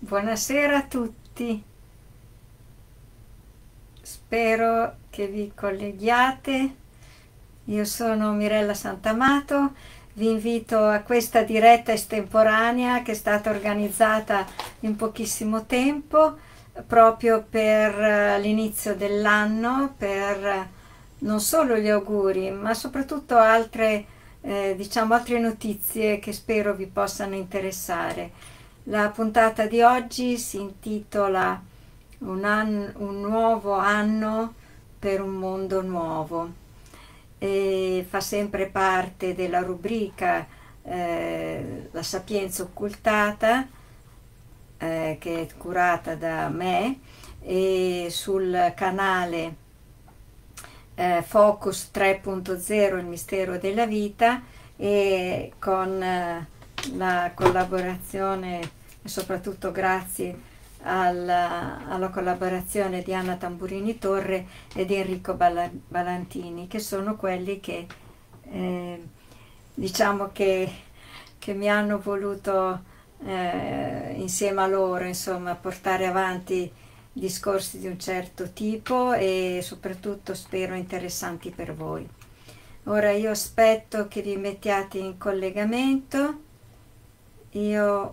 Buonasera a tutti, spero che vi colleghiate. Io sono Mirella Santamato, vi invito a questa diretta estemporanea che è stata organizzata in pochissimo tempo proprio per l'inizio dell'anno, per non solo gli auguri, ma soprattutto altre notizie che spero vi possano interessare. La puntata di oggi si intitola un nuovo anno per un mondo nuovo e fa sempre parte della rubrica La Sapienza Occultata, che è curata da me, e sul canale Focus 3.0 Il mistero della vita, e con la collaborazione e soprattutto grazie alla collaborazione di Anna Tamburini Torre ed Enrico Balantini, che sono quelli che diciamo che mi hanno voluto insieme a loro, insomma, portare avanti discorsi di un certo tipo e soprattutto spero interessanti per voi. Ora io aspetto che vi mettiate in collegamento. Io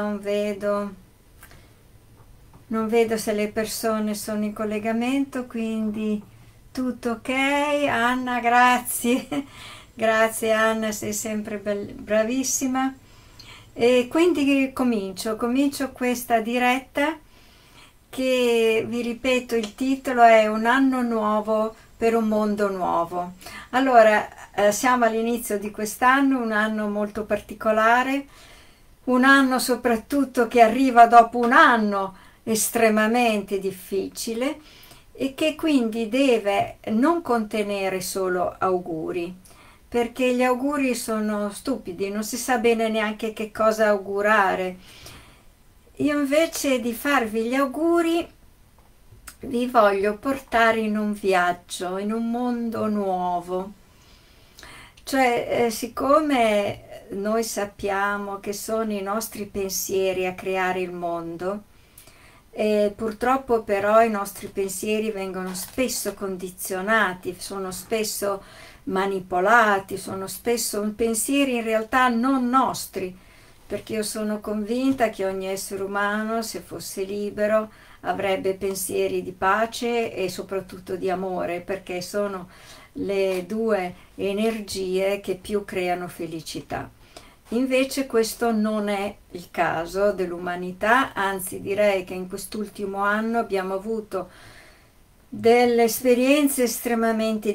non vedo se le persone sono in collegamento, quindi tutto ok. Anna, grazie. Grazie Anna, sei sempre bravissima. E quindi comincio questa diretta che, vi ripeto, il titolo è Un anno nuovo per un mondo nuovo. Allora, siamo all'inizio di quest'anno, un anno molto particolare, un anno soprattutto che arriva dopo un anno estremamente difficile e che quindi deve non contenere solo auguri, perché gli auguri sono stupidi, non si sa bene neanche che cosa augurare. Io invece di farvi gli auguri vi voglio portare in un viaggio, in un mondo nuovo. Cioè, siccome noi sappiamo che sono i nostri pensieri a creare il mondo, purtroppo però i nostri pensieri vengono spesso condizionati, sono spesso manipolati, sono spesso pensieri in realtà non nostri, perché io sono convinta che ogni essere umano, se fosse libero, avrebbe pensieri di pace e soprattutto di amore, perché sono le due energie che più creano felicità. Invece questo non è il caso dell'umanità, anzi direi che in quest'ultimo anno abbiamo avuto delle esperienze estremamente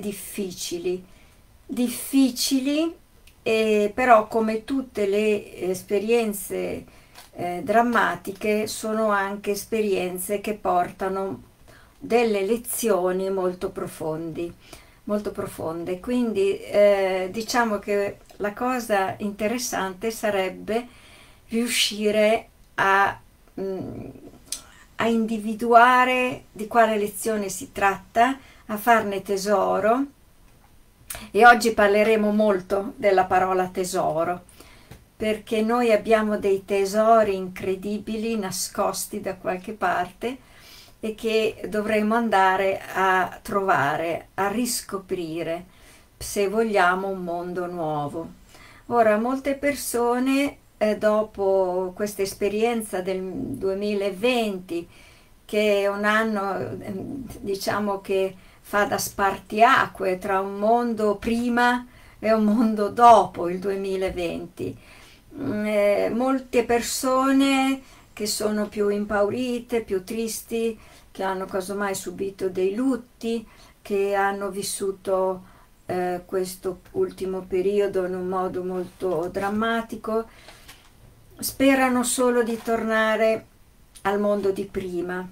difficili, però come tutte le esperienze drammatiche sono anche esperienze che portano delle lezioni molto profonde. Quindi diciamo che la cosa interessante sarebbe riuscire a individuare di quale lezione si tratta, a farne tesoro, e oggi parleremo molto della parola tesoro, perché noi abbiamo dei tesori incredibili nascosti da qualche parte e che dovremo andare a trovare, a riscoprire, se vogliamo un mondo nuovo. Ora, molte persone, dopo questa esperienza del 2020, che è un anno, diciamo, che fa da spartiacque tra un mondo prima e un mondo dopo il 2020, molte persone che sono più impaurite, più tristi, che hanno casomai subito dei lutti, che hanno vissuto questo ultimo periodo in un modo molto drammatico, sperano solo di tornare al mondo di prima.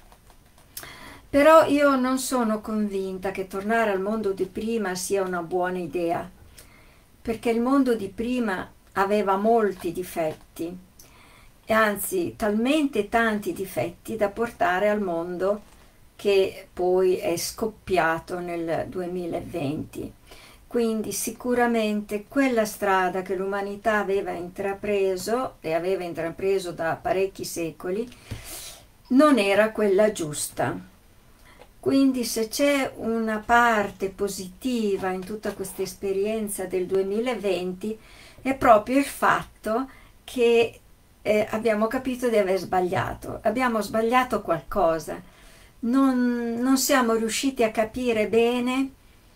Però io non sono convinta che tornare al mondo di prima sia una buona idea, perché il mondo di prima aveva molti difetti, e anzi talmente tanti difetti da portare al mondo che poi è scoppiato nel 2020. Quindi sicuramente quella strada che l'umanità aveva intrapreso, e aveva intrapreso da parecchi secoli, non era quella giusta. Quindi se c'è una parte positiva in tutta questa esperienza del 2020 è proprio il fatto che abbiamo capito di aver sbagliato, abbiamo sbagliato qualcosa, non siamo riusciti a capire bene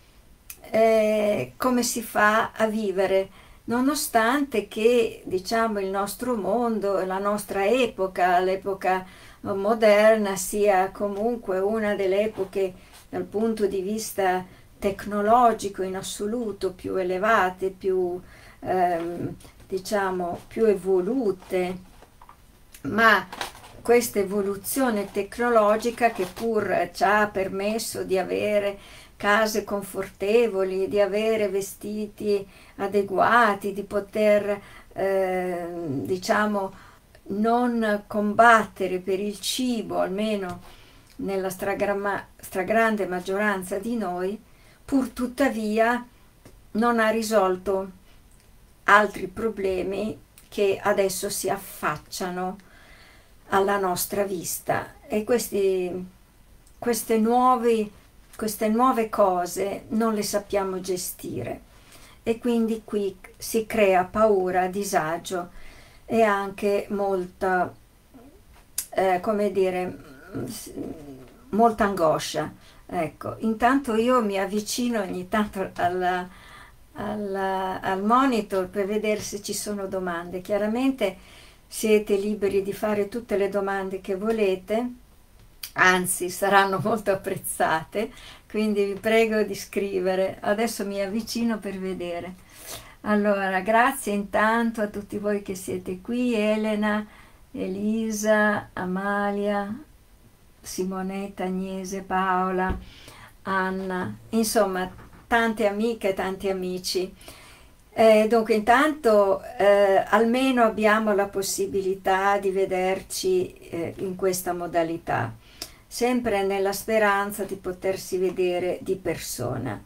come si fa a vivere, nonostante che diciamo il nostro mondo, la nostra epoca, l'epoca moderna sia comunque una delle epoche dal punto di vista tecnologico in assoluto più elevate, più diciamo più evolute, ma questa evoluzione tecnologica che pur ci ha permesso di avere case confortevoli, di avere vestiti adeguati, di poter diciamo non combattere per il cibo, almeno nella stragrande maggioranza di noi, pur tuttavia non ha risolto altri problemi che adesso si affacciano alla nostra vista, e queste nuove cose non le sappiamo gestire, e quindi qui si crea paura, disagio e anche molta, come dire, molta angoscia. Ecco, intanto io mi avvicino ogni tanto al monitor per vedere se ci sono domande. Chiaramente siete liberi di fare tutte le domande che volete, anzi saranno molto apprezzate, quindi vi prego di scrivere. Adesso mi avvicino per vedere. Allora, grazie intanto a tutti voi che siete qui: Elena, Elisa, Amalia, Simonetta, Agnese, Paola, Anna, insomma tante amiche e tanti amici. Dunque intanto almeno abbiamo la possibilità di vederci in questa modalità, sempre nella speranza di potersi vedere di persona.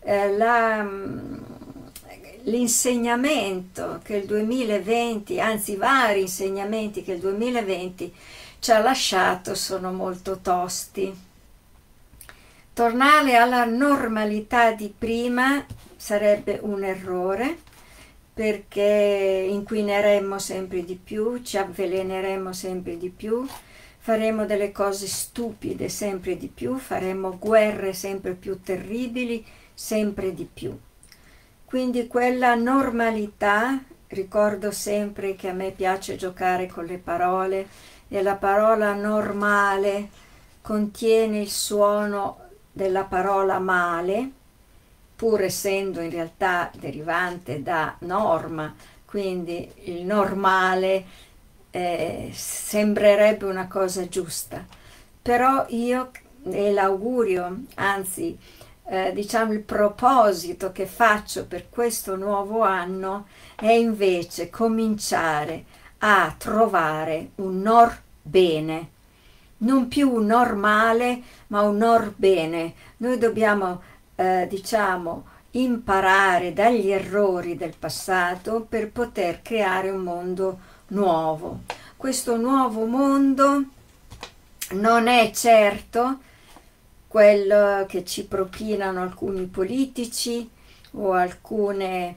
L'insegnamento che il 2020, anzi vari insegnamenti che il 2020 ci ha lasciato sono molto tosti. Tornare alla normalità di prima sarebbe un errore, perché inquineremmo sempre di più, ci avveleneremmo sempre di più, faremo delle cose stupide sempre di più, faremo guerre sempre più terribili, sempre di più. Quindi quella normalità, ricordo sempre che a me piace giocare con le parole, e la parola normale contiene il suono della parola male, pur essendo in realtà derivante da norma, quindi il normale sembrerebbe una cosa giusta. Però io, e l'augurio, anzi diciamo il proposito che faccio per questo nuovo anno, è invece cominciare a trovare un nor bene, non più un normale ma un nor bene. Noi dobbiamo diciamo imparare dagli errori del passato per poter creare un mondo nuovo. Questo nuovo mondo non è certo quello che ci propinano alcuni politici o alcuni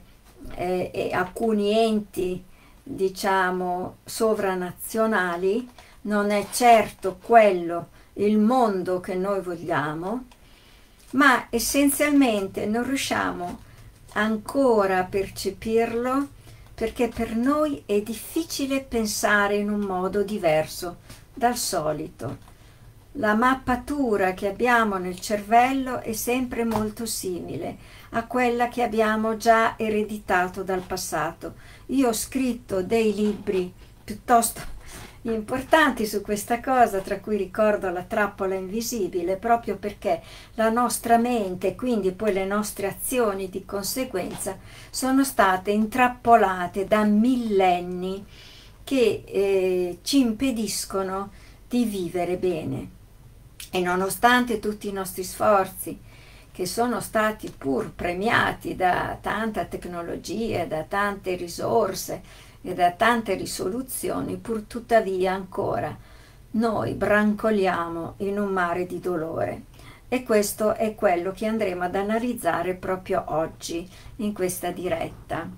enti, diciamo, sovranazionali, non è certo quello il mondo che noi vogliamo, ma essenzialmente non riusciamo ancora a percepirlo, perché per noi è difficile pensare in un modo diverso dal solito. La mappatura che abbiamo nel cervello è sempre molto simile a quella che abbiamo già ereditato dal passato. Io ho scritto dei libri piuttosto importanti su questa cosa, tra cui ricordo La trappola invisibile, proprio perché la nostra mente, e quindi poi le nostre azioni di conseguenza, sono state intrappolate da millenni che ci impediscono di vivere bene. E nonostante tutti i nostri sforzi, che sono stati pur premiati da tanta tecnologia, da tante risorse e da tante risoluzioni, pur tuttavia ancora noi brancoliamo in un mare di dolore. E questo è quello che andremo ad analizzare proprio oggi in questa diretta.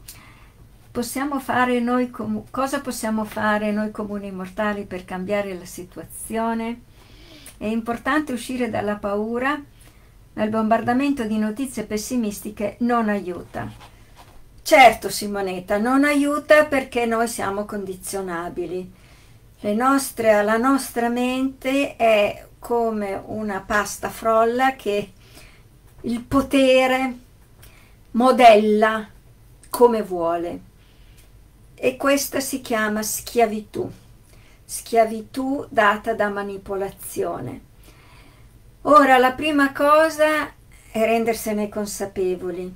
Cosa possiamo fare noi comuni mortali per cambiare la situazione? È importante uscire dalla paura, ma il bombardamento di notizie pessimistiche non aiuta. Certo, Simonetta, non aiuta perché noi siamo condizionabili. La nostra mente è come una pasta frolla che il potere modella come vuole. E questa si chiama schiavitù data da manipolazione. Ora, la prima cosa è rendersene consapevoli.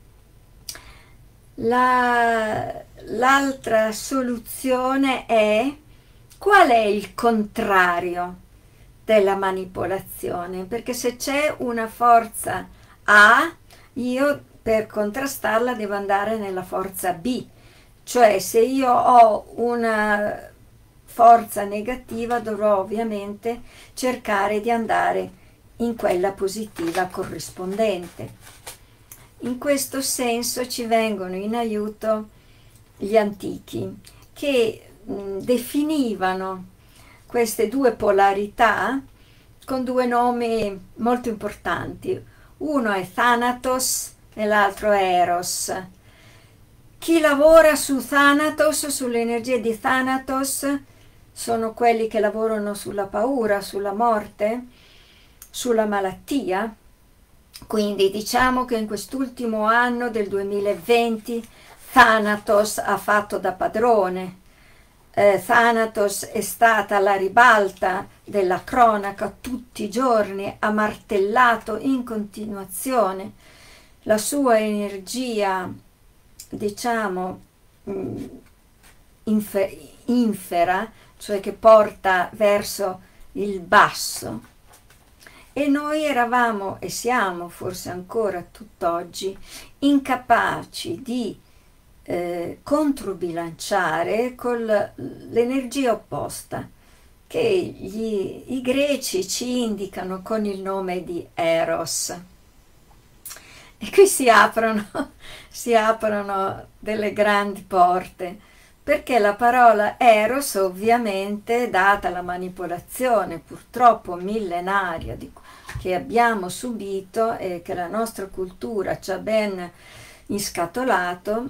L'altra soluzione è: qual è il contrario della manipolazione? Perché se c'è una forza A, io per contrastarla devo andare nella forza B. Cioè, se io ho una forza negativa, dovrò ovviamente cercare di andare in quella positiva corrispondente. In questo senso ci vengono in aiuto gli antichi, che definivano queste due polarità con due nomi molto importanti. Uno è Thanatos e l'altro è Eros. Chi lavora su Thanatos, sulle energie di Thanatos, sono quelli che lavorano sulla paura, sulla morte, sulla malattia. Quindi diciamo che in quest'ultimo anno del 2020 Thanatos ha fatto da padrone. Thanatos è stata alla ribalta della cronaca tutti i giorni, ha martellato in continuazione la sua energia, diciamo, infera, cioè che porta verso il basso. E noi eravamo e siamo forse ancora tutt'oggi incapaci di controbilanciare con l'energia opposta che i greci ci indicano con il nome di Eros. E qui si aprono delle grandi porte, perché la parola Eros, ovviamente, data la manipolazione purtroppo millenaria che abbiamo subito e che la nostra cultura ci ha ben inscatolato,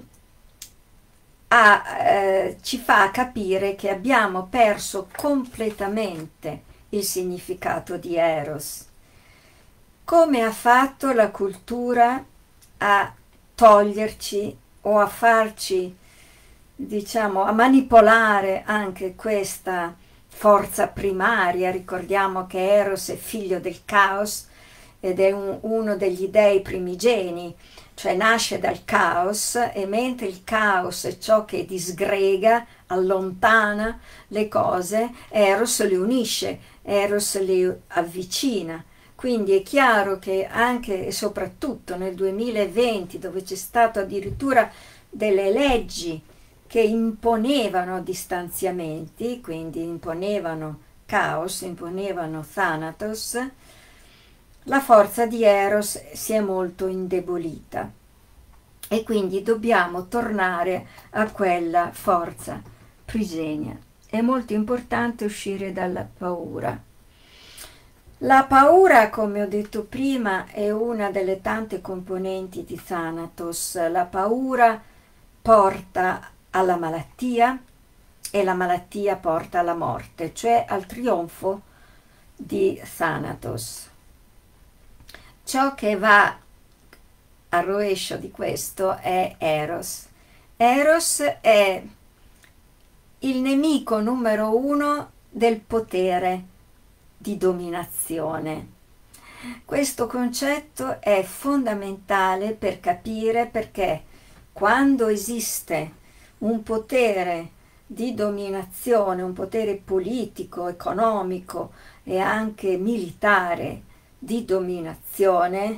ci fa capire che abbiamo perso completamente il significato di Eros. Come ha fatto la cultura a toglierci o a farci, diciamo, a manipolare anche questa forza primaria? Ricordiamo che Eros è figlio del caos ed è uno degli dei primigeni, cioè nasce dal caos, e mentre il caos è ciò che disgrega, allontana le cose, Eros le unisce, Eros le avvicina. Quindi è chiaro che anche e soprattutto nel 2020, dove c'è stato addirittura delle leggi che imponevano distanziamenti, quindi imponevano caos, imponevano Thanatos, la forza di Eros si è molto indebolita e quindi dobbiamo tornare a quella forza prigenia. È molto importante uscire dalla paura. La paura, come ho detto prima, è una delle tante componenti di Thanatos. La paura porta alla malattia e la malattia porta alla morte, cioè al trionfo di Thanatos. Ciò che va al rovescio di questo è Eros. Eros è il nemico numero uno del potere di dominazione. Questo concetto è fondamentale per capire perché quando esiste un potere di dominazione, un potere politico, economico e anche militare di dominazione,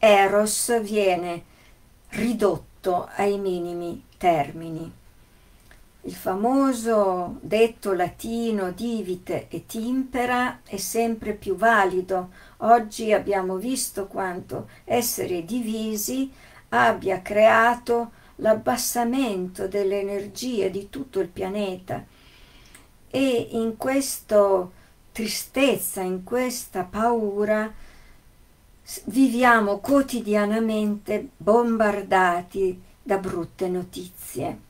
Eros viene ridotto ai minimi termini. Il famoso detto latino divite et impera è sempre più valido. Oggi abbiamo visto quanto essere divisi abbia creato l'abbassamento delle energie di tutto il pianeta, e in questa tristezza, in questa paura, viviamo quotidianamente bombardati da brutte notizie.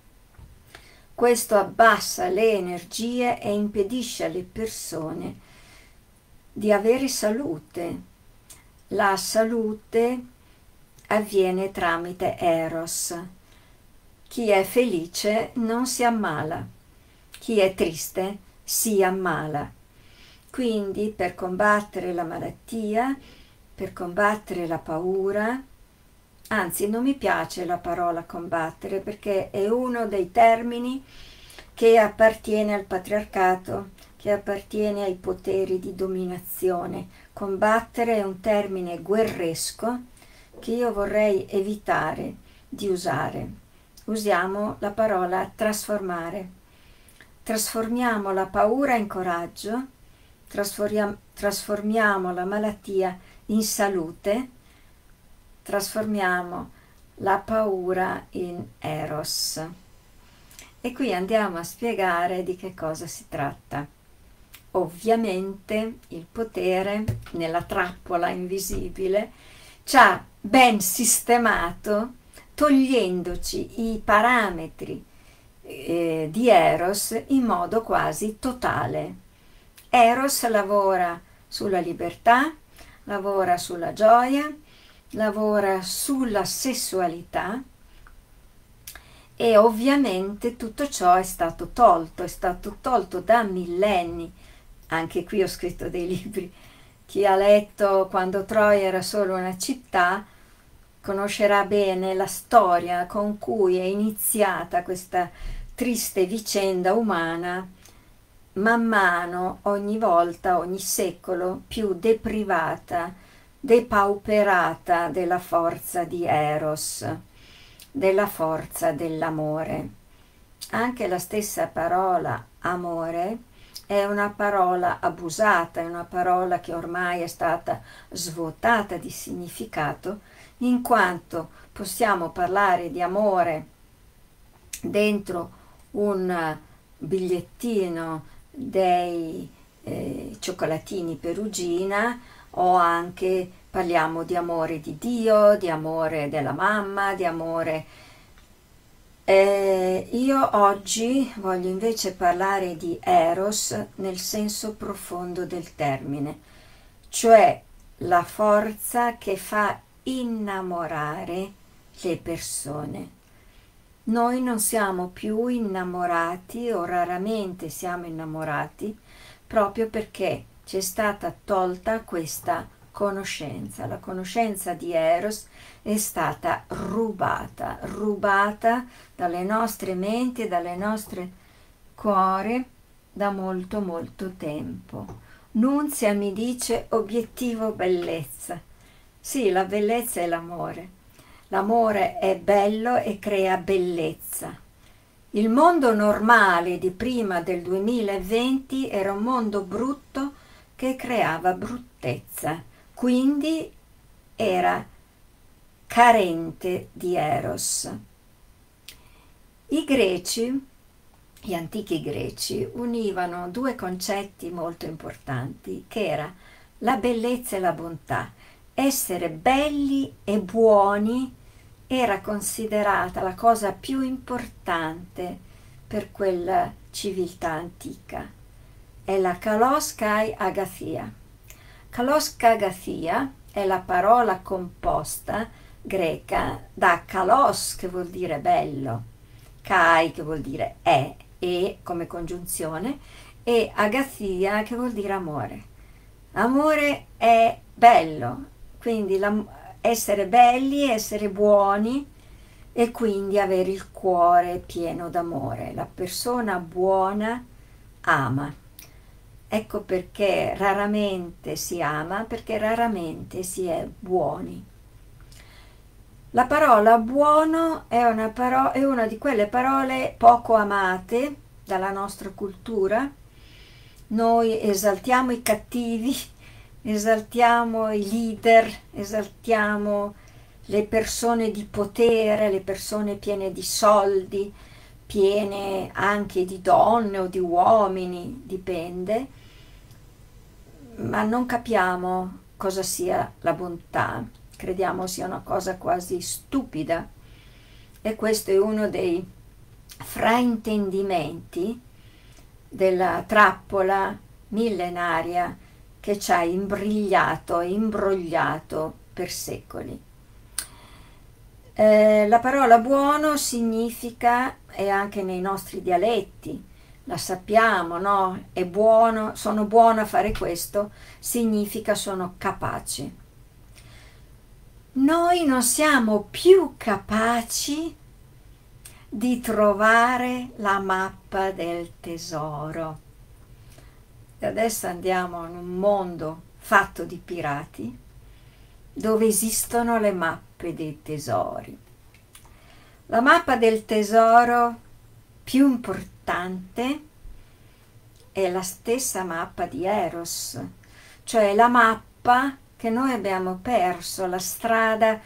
Questo abbassa le energie e impedisce alle persone di avere salute. La salute avviene tramite Eros. Chi è felice non si ammala, chi è triste si ammala. Quindi per combattere la malattia, per combattere la paura, anzi non mi piace la parola combattere perché è uno dei termini che appartiene al patriarcato, che appartiene ai poteri di dominazione. Combattere è un termine guerresco che io vorrei evitare di usare. Usiamo la parola trasformare. Trasformiamo la paura in coraggio, trasformiamo la malattia in salute, trasformiamo la paura in Eros. E qui andiamo a spiegare di che cosa si tratta. Ovviamente il potere, nella trappola invisibile, ci ha ben sistemato, togliendoci i parametri di Eros in modo quasi totale. Eros lavora sulla libertà, lavora sulla gioia, lavora sulla sessualità, e ovviamente tutto ciò è stato tolto da millenni. Anche qui ho scritto dei libri. Chi ha letto Quando Troia era solo una città conoscerà bene la storia con cui è iniziata questa triste vicenda umana, man mano, ogni volta, ogni secolo, più deprivata, depauperata della forza di Eros, della forza dell'amore. Anche la stessa parola amore è una parola abusata, è una parola che ormai è stata svuotata di significato, in quanto possiamo parlare di amore dentro un bigliettino dei cioccolatini Perugina, o anche parliamo di amore di Dio, di amore della mamma, di amore. Io oggi voglio invece parlare di Eros nel senso profondo del termine, cioè la forza che fa innamorare le persone. Noi non siamo più innamorati, o raramente siamo innamorati, proprio perché ci è stata tolta questa conoscenza. La conoscenza di Eros è stata rubata dalle nostre menti e dalle nostre cuore da molto molto tempo. Nunzia mi dice obiettivo bellezza. Sì, la bellezza è l'amore. L'amore è bello e crea bellezza. Il mondo normale di prima del 2020 era un mondo brutto che creava bruttezza, quindi era carente di Eros. Gli antichi greci, univano due concetti molto importanti, che era la bellezza e la bontà. Essere belli e buoni era considerata la cosa più importante per quella civiltà antica. È la kalos kai agathia. Kalos kai agathia è la parola composta greca da kalos, che vuol dire bello, kai, che vuol dire è, e come congiunzione, e agathia, che vuol dire amore. Amore è bello, quindi essere belli, essere buoni, e quindi avere il cuore pieno d'amore. La persona buona ama. Ecco perché raramente si ama, perché raramente si è buoni. La parola buono è una di quelle parole poco amate dalla nostra cultura. Noi esaltiamo i cattivi, esaltiamo i leader, esaltiamo le persone di potere, le persone piene di soldi, piene anche di donne o di uomini, dipende, ma non capiamo cosa sia la bontà, crediamo sia una cosa quasi stupida, e questo è uno dei fraintendimenti della trappola millenaria che ci ha imbrigliato e imbrogliato per secoli. La parola buono significa, e anche nei nostri dialetti, la sappiamo, no? È buono, sono buono a fare questo, significa sono capace. Noi non siamo più capaci di trovare la mappa del tesoro. E adesso andiamo in un mondo fatto di pirati, dove esistono le mappe dei tesori. La mappa del tesoro più importante è la stessa mappa di Eros, cioè la mappa che noi abbiamo perso, la strada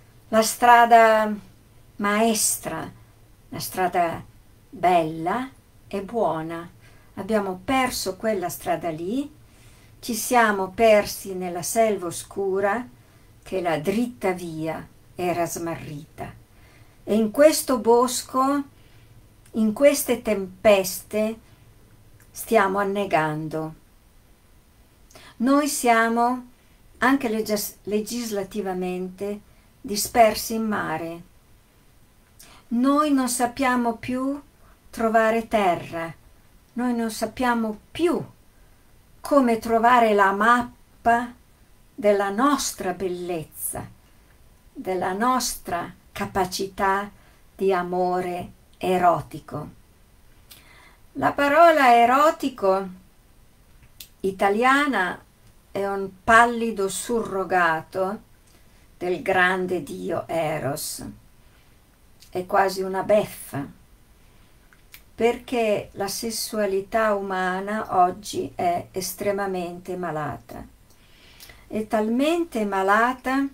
maestra, la strada bella e buona. Abbiamo perso quella strada lì, ci siamo persi nella selva oscura, che la dritta via era smarrita. E in questo bosco, in queste tempeste, stiamo annegando. Noi siamo, anche legislativamente, dispersi in mare. Noi non sappiamo più trovare terra, noi non sappiamo più come trovare la mappa della nostra bellezza, della nostra capacità di amore erotico. La parola erotico italiana è un pallido surrogato del grande dio Eros, è quasi una beffa, perché la sessualità umana oggi è estremamente malata. È talmente malata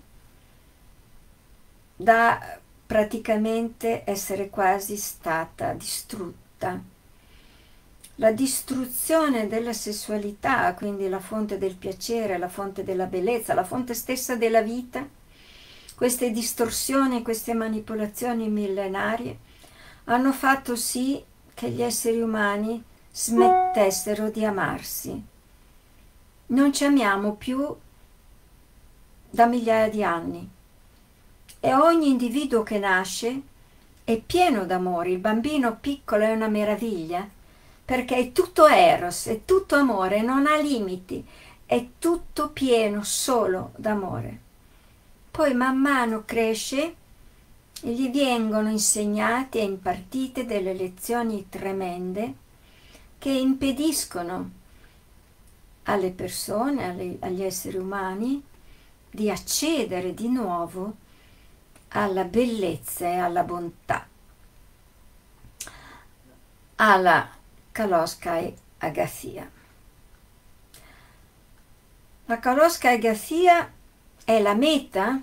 da praticamente essere quasi stata distrutta. La distruzione della sessualità, quindi la fonte del piacere, la fonte della bellezza, la fonte stessa della vita, queste distorsioni, queste manipolazioni millenarie hanno fatto sì che gli esseri umani smettessero di amarsi. Non ci amiamo più da migliaia di anni e ogni individuo che nasce è pieno d'amore. Il bambino piccolo è una meraviglia perché è tutto eros, è tutto amore, non ha limiti, è tutto pieno solo d'amore. Poi man mano cresce e gli vengono insegnate e impartite delle lezioni tremende che impediscono alle persone, agli esseri umani, di accedere di nuovo alla bellezza e alla bontà, alla Kaloskai Agathia. La Kaloskai Agathia è la meta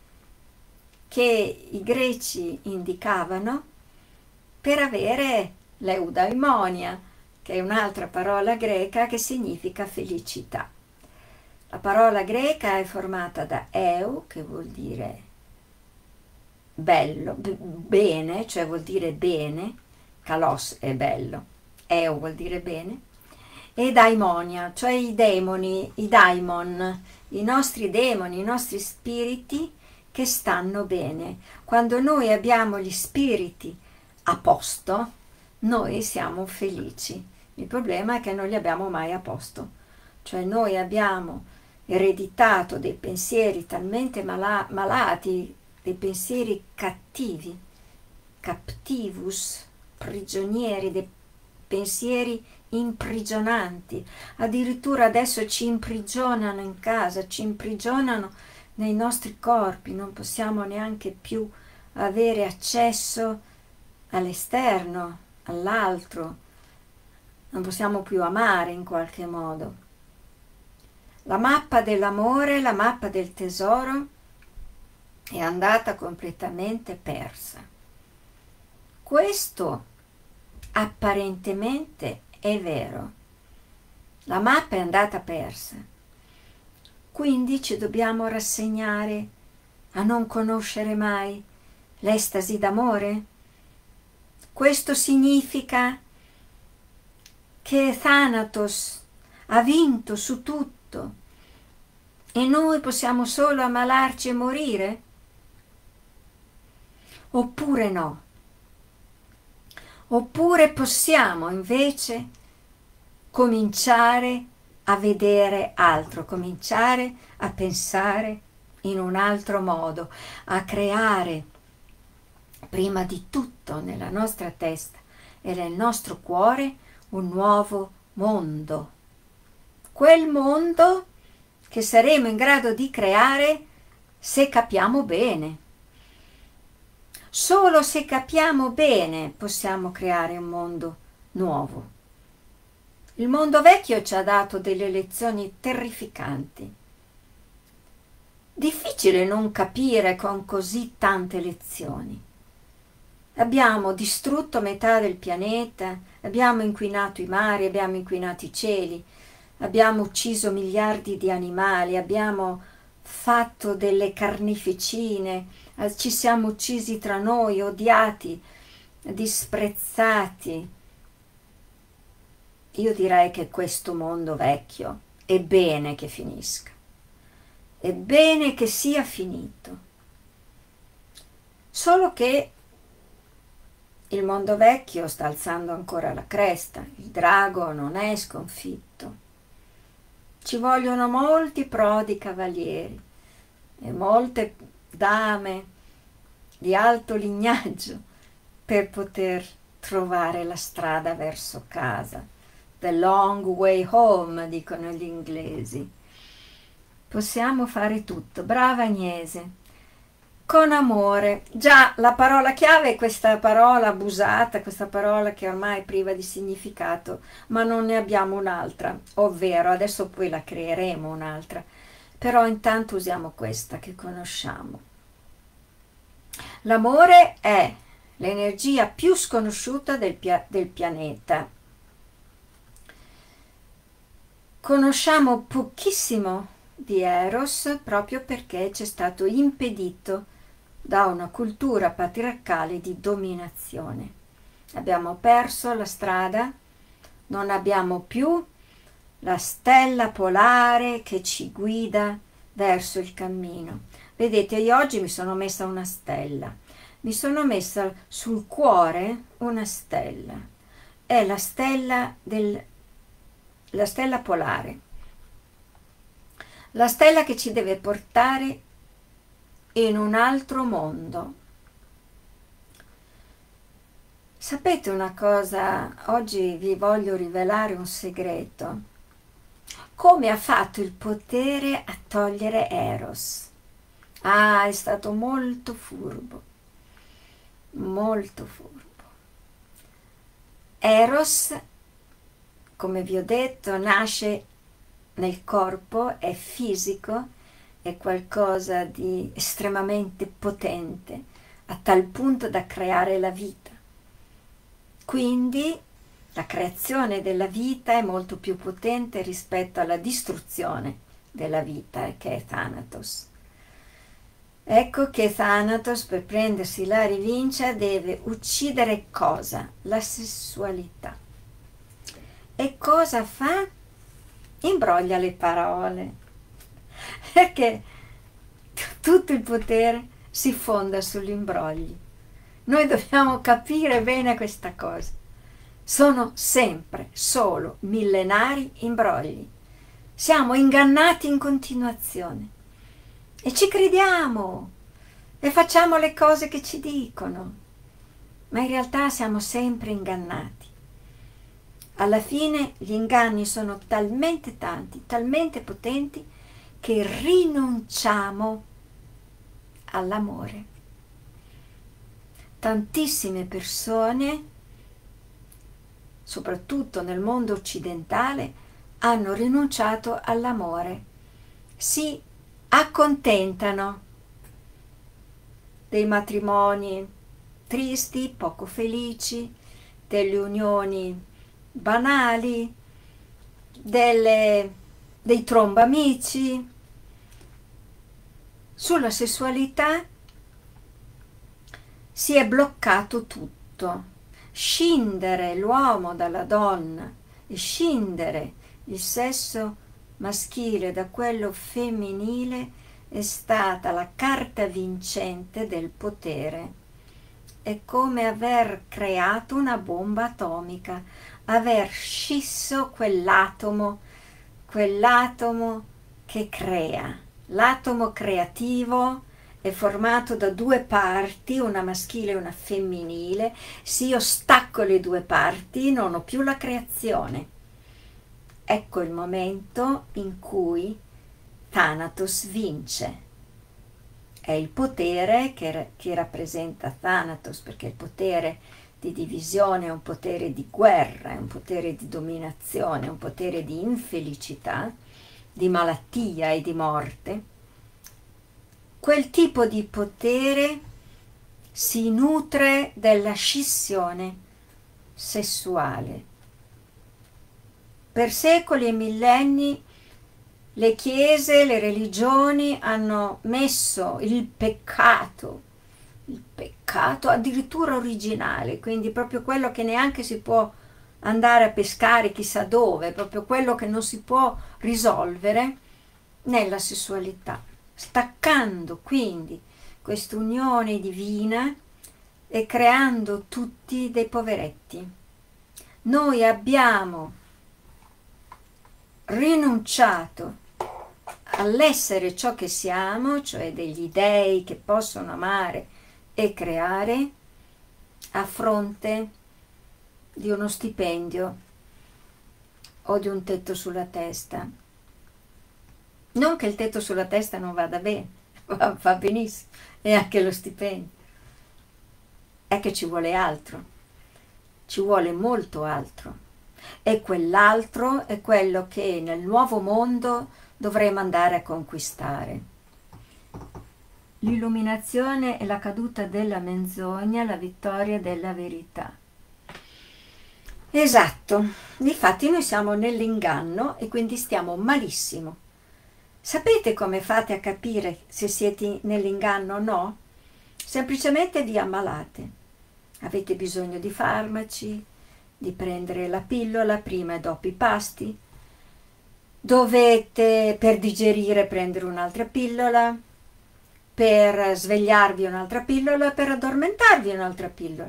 che i greci indicavano per avere l'eudaimonia, che è un'altra parola greca che significa felicità. La parola greca è formata da eu, che vuol dire bello, bene, cioè vuol dire bene, kalos è bello, eu vuol dire bene, e daimonia, cioè i demoni, i daimon, i nostri demoni, i nostri spiriti che stanno bene. Quando noi abbiamo gli spiriti a posto, noi siamo felici. Il problema è che non li abbiamo mai a posto, cioè noi abbiamo ereditato dei pensieri talmente malati, dei pensieri cattivi, captivus, prigionieri, dei pensieri imprigionanti. Addirittura adesso ci imprigionano in casa, ci imprigionano nei nostri corpi, non possiamo neanche più avere accesso all'esterno, all'altro, non possiamo più amare in qualche modo. La mappa dell'amore, la mappa del tesoro è andata completamente persa. Questo apparentemente è vero. La mappa è andata persa. Quindi ci dobbiamo rassegnare a non conoscere mai l'estasi d'amore? Questo significa che Thanatos ha vinto su tutto e noi possiamo solo ammalarci e morire? Oppure no? Oppure possiamo invece cominciare a vedere altro, cominciare a pensare in un altro modo, a creare prima di tutto nella nostra testa e nel nostro cuore un nuovo mondo. Quel mondo che saremo in grado di creare se capiamo bene. Solo se capiamo bene possiamo creare un mondo nuovo. Il mondo vecchio ci ha dato delle lezioni terrificanti. Difficile non capire con così tante lezioni. Abbiamo distrutto metà del pianeta, abbiamo inquinato i mari, abbiamo inquinato i cieli, abbiamo ucciso miliardi di animali, abbiamo fatto delle carneficine, ci siamo uccisi tra noi, odiati, disprezzati. Io direi che questo mondo vecchio è bene che finisca, è bene che sia finito. Solo che il mondo vecchio sta alzando ancora la cresta, il drago non è sconfitto. Ci vogliono molti prodi cavalieri e molte dame di alto lignaggio per poter trovare la strada verso casa. The long way home, dicono gli inglesi. Possiamo fare tutto. Brava Agnese. Con amore. Già, la parola chiave è questa parola abusata, questa parola che ormai è priva di significato, ma non ne abbiamo un'altra, ovvero adesso poi la creeremo un'altra, però intanto usiamo questa che conosciamo. L'amore è l'energia più sconosciuta del pianeta. Conosciamo pochissimo di Eros proprio perché ci è stato impedito da una cultura patriarcale di dominazione. Abbiamo perso la strada, non abbiamo più la stella polare che ci guida verso il cammino. Vedete, io oggi mi sono messa una stella, mi sono messa sul cuore una stella, è la stella polare, la stella che ci deve portare in un altro mondo. Sapete una cosa? Oggi vi voglio rivelare un segreto. Come ha fatto il potere a togliere Eros? Ah, è stato molto furbo, molto furbo. Eros, come vi ho detto, nasce nel corpo, è fisico, è qualcosa di estremamente potente, a tal punto da creare la vita. Quindi la creazione della vita è molto più potente rispetto alla distruzione della vita, che è Thanatos. Ecco che Thanatos, per prendersi la rivincita, deve uccidere cosa? La sessualità. E cosa fa? Imbroglia le parole, perché tutto il potere si fonda sugli imbrogli. Noi dobbiamo capire bene questa cosa. Sono sempre solo millenari imbrogli. Siamo ingannati in continuazione e ci crediamo e facciamo le cose che ci dicono, ma in realtà siamo sempre ingannati. Alla fine gli inganni sono talmente tanti, talmente potenti, che rinunciamo all'amore. Tantissime persone, soprattutto nel mondo occidentale, hanno rinunciato all'amore. Si accontentano dei matrimoni tristi, poco felici, delle unioni banali, dei trombamici. Sulla sessualità si è bloccato tutto. Scindere l'uomo dalla donna e scindere il sesso maschile da quello femminile è stata la carta vincente del potere. È come aver creato una bomba atomica, aver scisso quell'atomo che crea. L'atomo creativo è formato da due parti, una maschile e una femminile. Se io stacco le due parti non ho più la creazione. Ecco il momento in cui Thanatos vince. È il potere che rappresenta Thanatos, perché il potere di divisione è un potere di guerra, è un potere di dominazione, è un potere di infelicità, di malattia e di morte. Quel tipo di potere si nutre della scissione sessuale. Per secoli e millenni le chiese, le religioni hanno messo il peccato addirittura originale, quindi proprio quello che neanche si può andare a pescare chissà dove, proprio quello che non si può risolvere nella sessualità, staccando quindi quest'unione divina e creando tutti dei poveretti. Noi abbiamo rinunciato all'essere ciò che siamo, cioè degli dei che possono amare e creare, a fronte di uno stipendio o di un tetto sulla testa. Non che il tetto sulla testa non vada bene, va benissimo, e anche lo stipendio. È che ci vuole altro, ci vuole molto altro. E quell'altro è quello che nel nuovo mondo dovremo andare a conquistare. L'illuminazione è la caduta della menzogna, la vittoria della verità. Esatto, infatti noi siamo nell'inganno e quindi stiamo malissimo. Sapete come fate a capire se siete nell'inganno o no? Semplicemente vi ammalate. Avete bisogno di farmaci, di prendere la pillola prima e dopo i pasti. Dovete per digerire prendere un'altra pillola, per svegliarvi un'altra pillola, per addormentarvi un'altra pillola.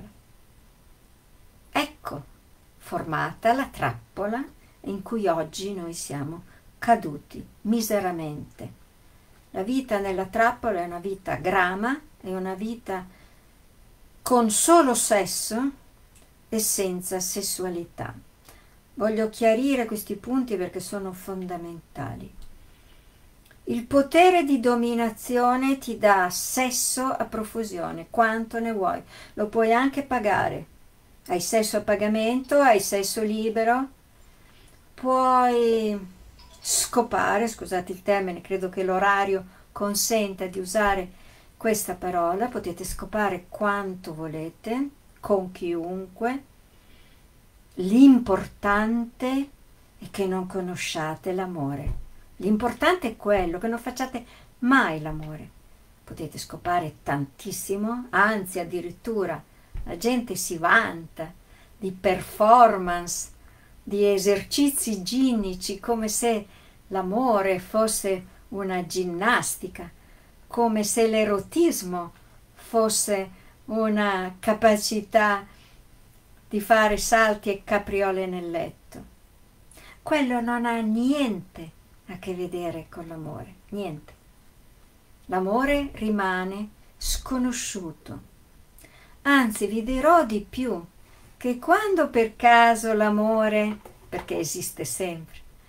Ecco, formata la trappola in cui oggi noi siamo caduti miseramente. La vita nella trappola è una vita grama, è una vita con solo sesso e senza sessualità. Voglio chiarire questi punti perché sono fondamentali. Il potere di dominazione ti dà sesso a profusione, quanto ne vuoi, lo puoi anche pagare. Hai sesso a pagamento, hai sesso libero, puoi scopare, scusate il termine, credo che l'orario consenta di usare questa parola, potete scopare quanto volete, con chiunque. L'importante è che non conosciate l'amore. L'importante è quello, che non facciate mai l'amore. Potete scopare tantissimo, anzi addirittura la gente si vanta di performance, di esercizi ginnici, come se l'amore fosse una ginnastica, come se l'erotismo fosse una capacità di fare salti e capriole nel letto. Quello non ha niente a che vedere con l'amore, niente. L'amore rimane sconosciuto. Anzi, vi dirò di più, che quando per caso l'amore, perché esiste sempre,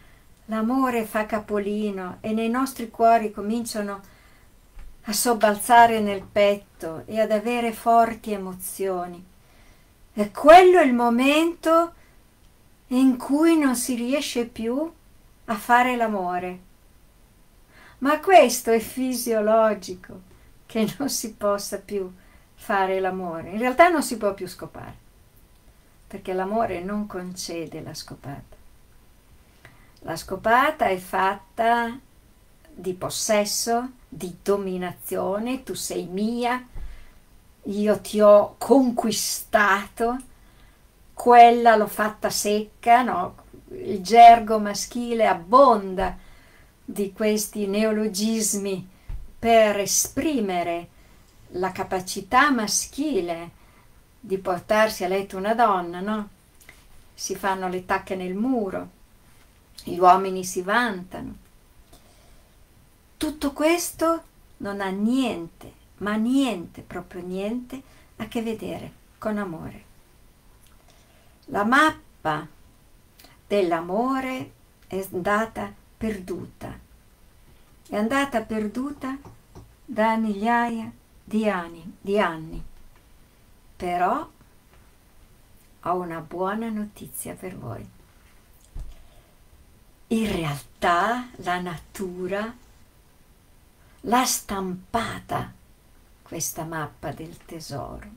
l'amore fa capolino e nei nostri cuori cominciano a sobbalzare nel petto e ad avere forti emozioni. E quello è il momento in cui non si riesce più a fare l'amore. Ma questo è fisiologico, che non si possa più fare l'amore. In realtà non si può più scopare, perché l'amore non concede la scopata. La scopata è fatta di possesso, di dominazione, tu sei mia, io ti ho conquistato, quella l'ho fatta secca, no? Il gergo maschile abbonda di questi neologismi per esprimere la capacità maschile di portarsi a letto una donna, no? Si fanno le tacche nel muro, gli uomini si vantano. Tutto questo non ha niente, ma niente, proprio niente, a che vedere con amore. La mappa dell'amore è andata perduta. È andata perduta da migliaia di anni. Però ho una buona notizia per voi. In realtà la natura l'ha stampata questa mappa del tesoro.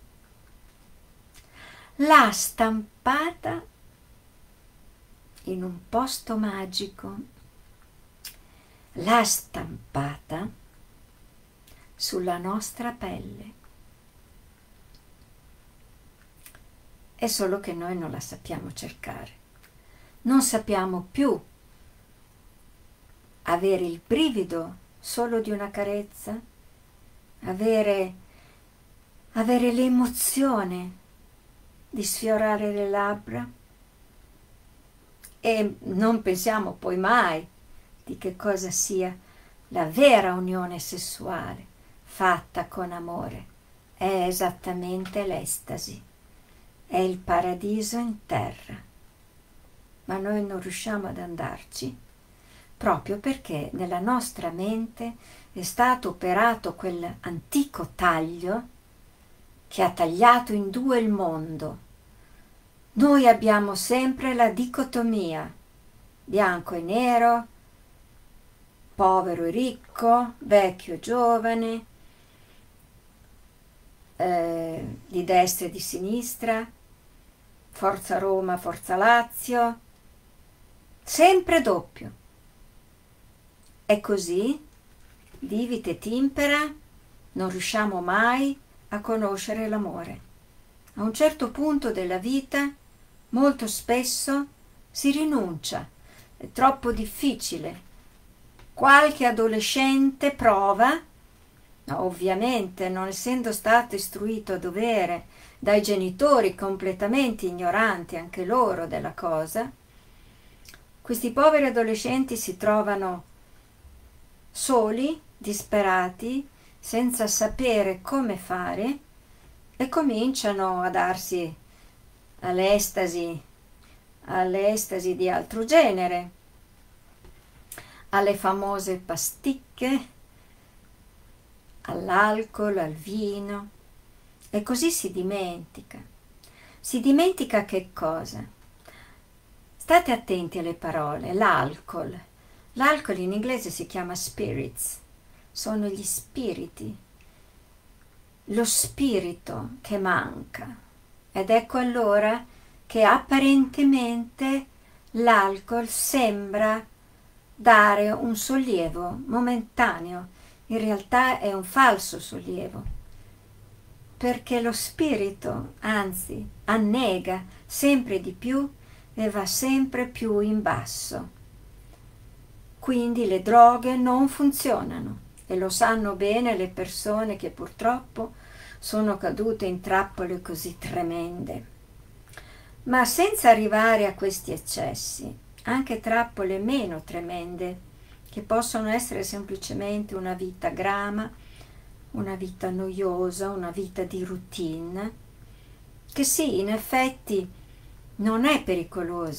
L'ha stampata in un posto magico. L'ha stampata sulla nostra pelle. È solo che noi non la sappiamo cercare. Non sappiamo più avere il brivido solo di una carezza, avere l'emozione di sfiorare le labbra, e non pensiamo poi mai di che cosa sia la vera unione sessuale fatta con amore. È esattamente l'estasi, è il paradiso in terra, ma noi non riusciamo ad andarci proprio perché nella nostra mente è stato operato quell'antico taglio che ha tagliato in due il mondo. Noi abbiamo sempre la dicotomia, bianco e nero, povero e ricco, vecchio e giovane, di destra e di sinistra, forza Roma, forza Lazio, sempre doppio. E così, divit et impera, non riusciamo mai a conoscere l'amore. A un certo punto della vita, molto spesso, si rinuncia. È troppo difficile. Qualche adolescente prova, ovviamente non essendo stato istruito a dovere dai genitori completamente ignoranti anche loro della cosa, questi poveri adolescenti si trovano soli, disperati, senza sapere come fare, e cominciano a darsi all'estasi di altro genere, alle famose pasticche, all'alcol, al vino, e così si dimentica. Si dimentica che cosa? State attenti alle parole. L'alcol. L'alcol in inglese si chiama spirits, sono gli spiriti, lo spirito che manca. Ed ecco allora che apparentemente l'alcol sembra dare un sollievo momentaneo, in realtà è un falso sollievo, perché lo spirito, anzi, annega sempre di più e va sempre più in basso. Quindi le droghe non funzionano, e lo sanno bene le persone che purtroppo sono cadute in trappole così tremende. Ma senza arrivare a questi eccessi, anche trappole meno tremende, che possono essere semplicemente una vita grama, una vita noiosa, una vita di routine, che sì, in effetti non è pericolosa,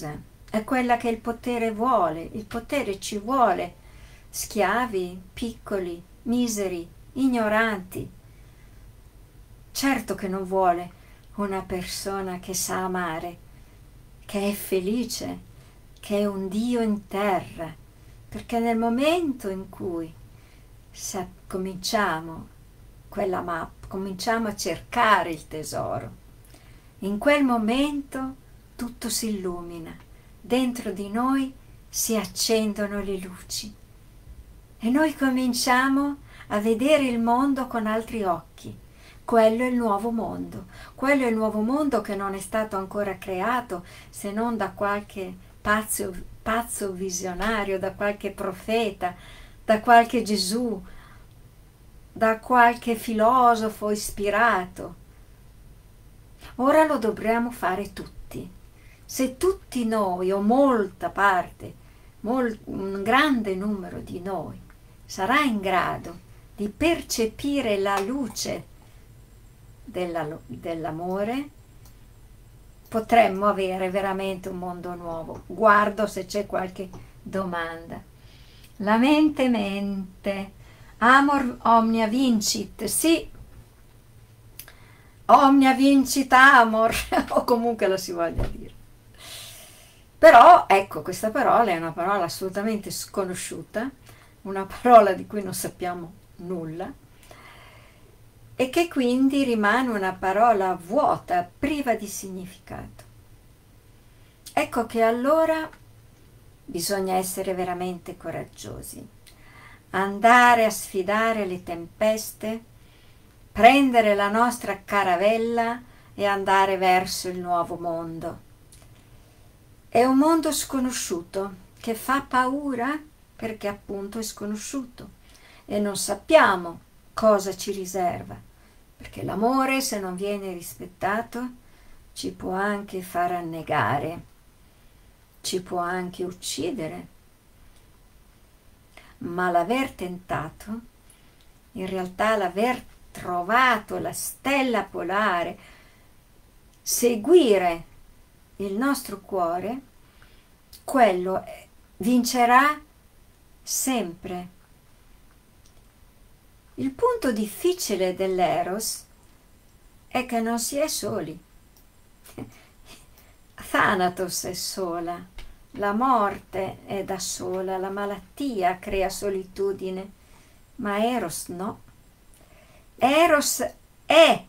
è quella che il potere vuole, il potere ci vuole, schiavi, piccoli, miseri, ignoranti. Certo che non vuole una persona che sa amare, che è felice, che è un Dio in terra, perché nel momento in cui cominciamo quella mappa, cominciamo a cercare il tesoro, in quel momento tutto si illumina, dentro di noi si accendono le luci e noi cominciamo a vedere il mondo con altri occhi. Quello è il nuovo mondo, quello è il nuovo mondo che non è stato ancora creato se non da qualche pazzo visionario, da qualche profeta, da qualche Gesù, da qualche filosofo ispirato. Ora lo dobbiamo fare tutti. Se tutti noi, o molta parte, un grande numero di noi, sarà in grado di percepire la luce dell'amore, potremmo avere veramente un mondo nuovo. Guardo se c'è qualche domanda. La mente, amor omnia vincit, sì, omnia vincit amor, o comunque lo si voglia dire. Però, ecco, questa parola è una parola assolutamente sconosciuta, una parola di cui non sappiamo nulla, e che quindi rimane una parola vuota, priva di significato. Ecco che allora bisogna essere veramente coraggiosi, andare a sfidare le tempeste, prendere la nostra caravella e andare verso il nuovo mondo. È un mondo sconosciuto che fa paura perché appunto è sconosciuto e non sappiamo cosa ci riserva. Perché l'amore, se non viene rispettato, ci può anche far annegare, ci può anche uccidere. Ma l'aver tentato, in realtà l'aver trovato la stella polare, seguire il nostro cuore, quello vincerà sempre. Il punto difficile dell'Eros è che non si è soli. Thanatos è sola, la morte è da sola, la malattia crea solitudine, ma Eros no. Eros è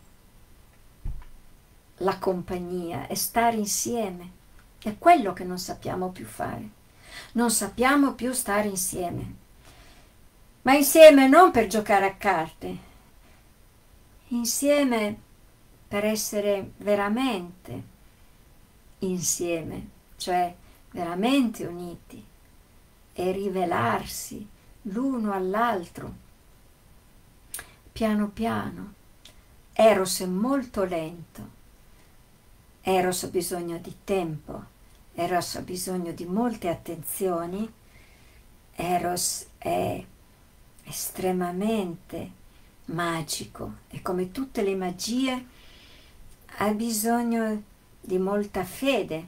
la compagnia, è stare insieme. È quello che non sappiamo più fare. Non sappiamo più stare insieme. Ma insieme non per giocare a carte, insieme per essere veramente insieme, cioè veramente uniti e rivelarsi l'uno all'altro. Piano piano. Eros è molto lento. Eros ha bisogno di tempo. Eros ha bisogno di molte attenzioni. Eros è estremamente magico e come tutte le magie ha bisogno di molta fede.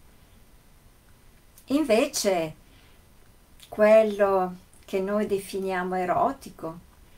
Invece quello che noi definiamo erotico,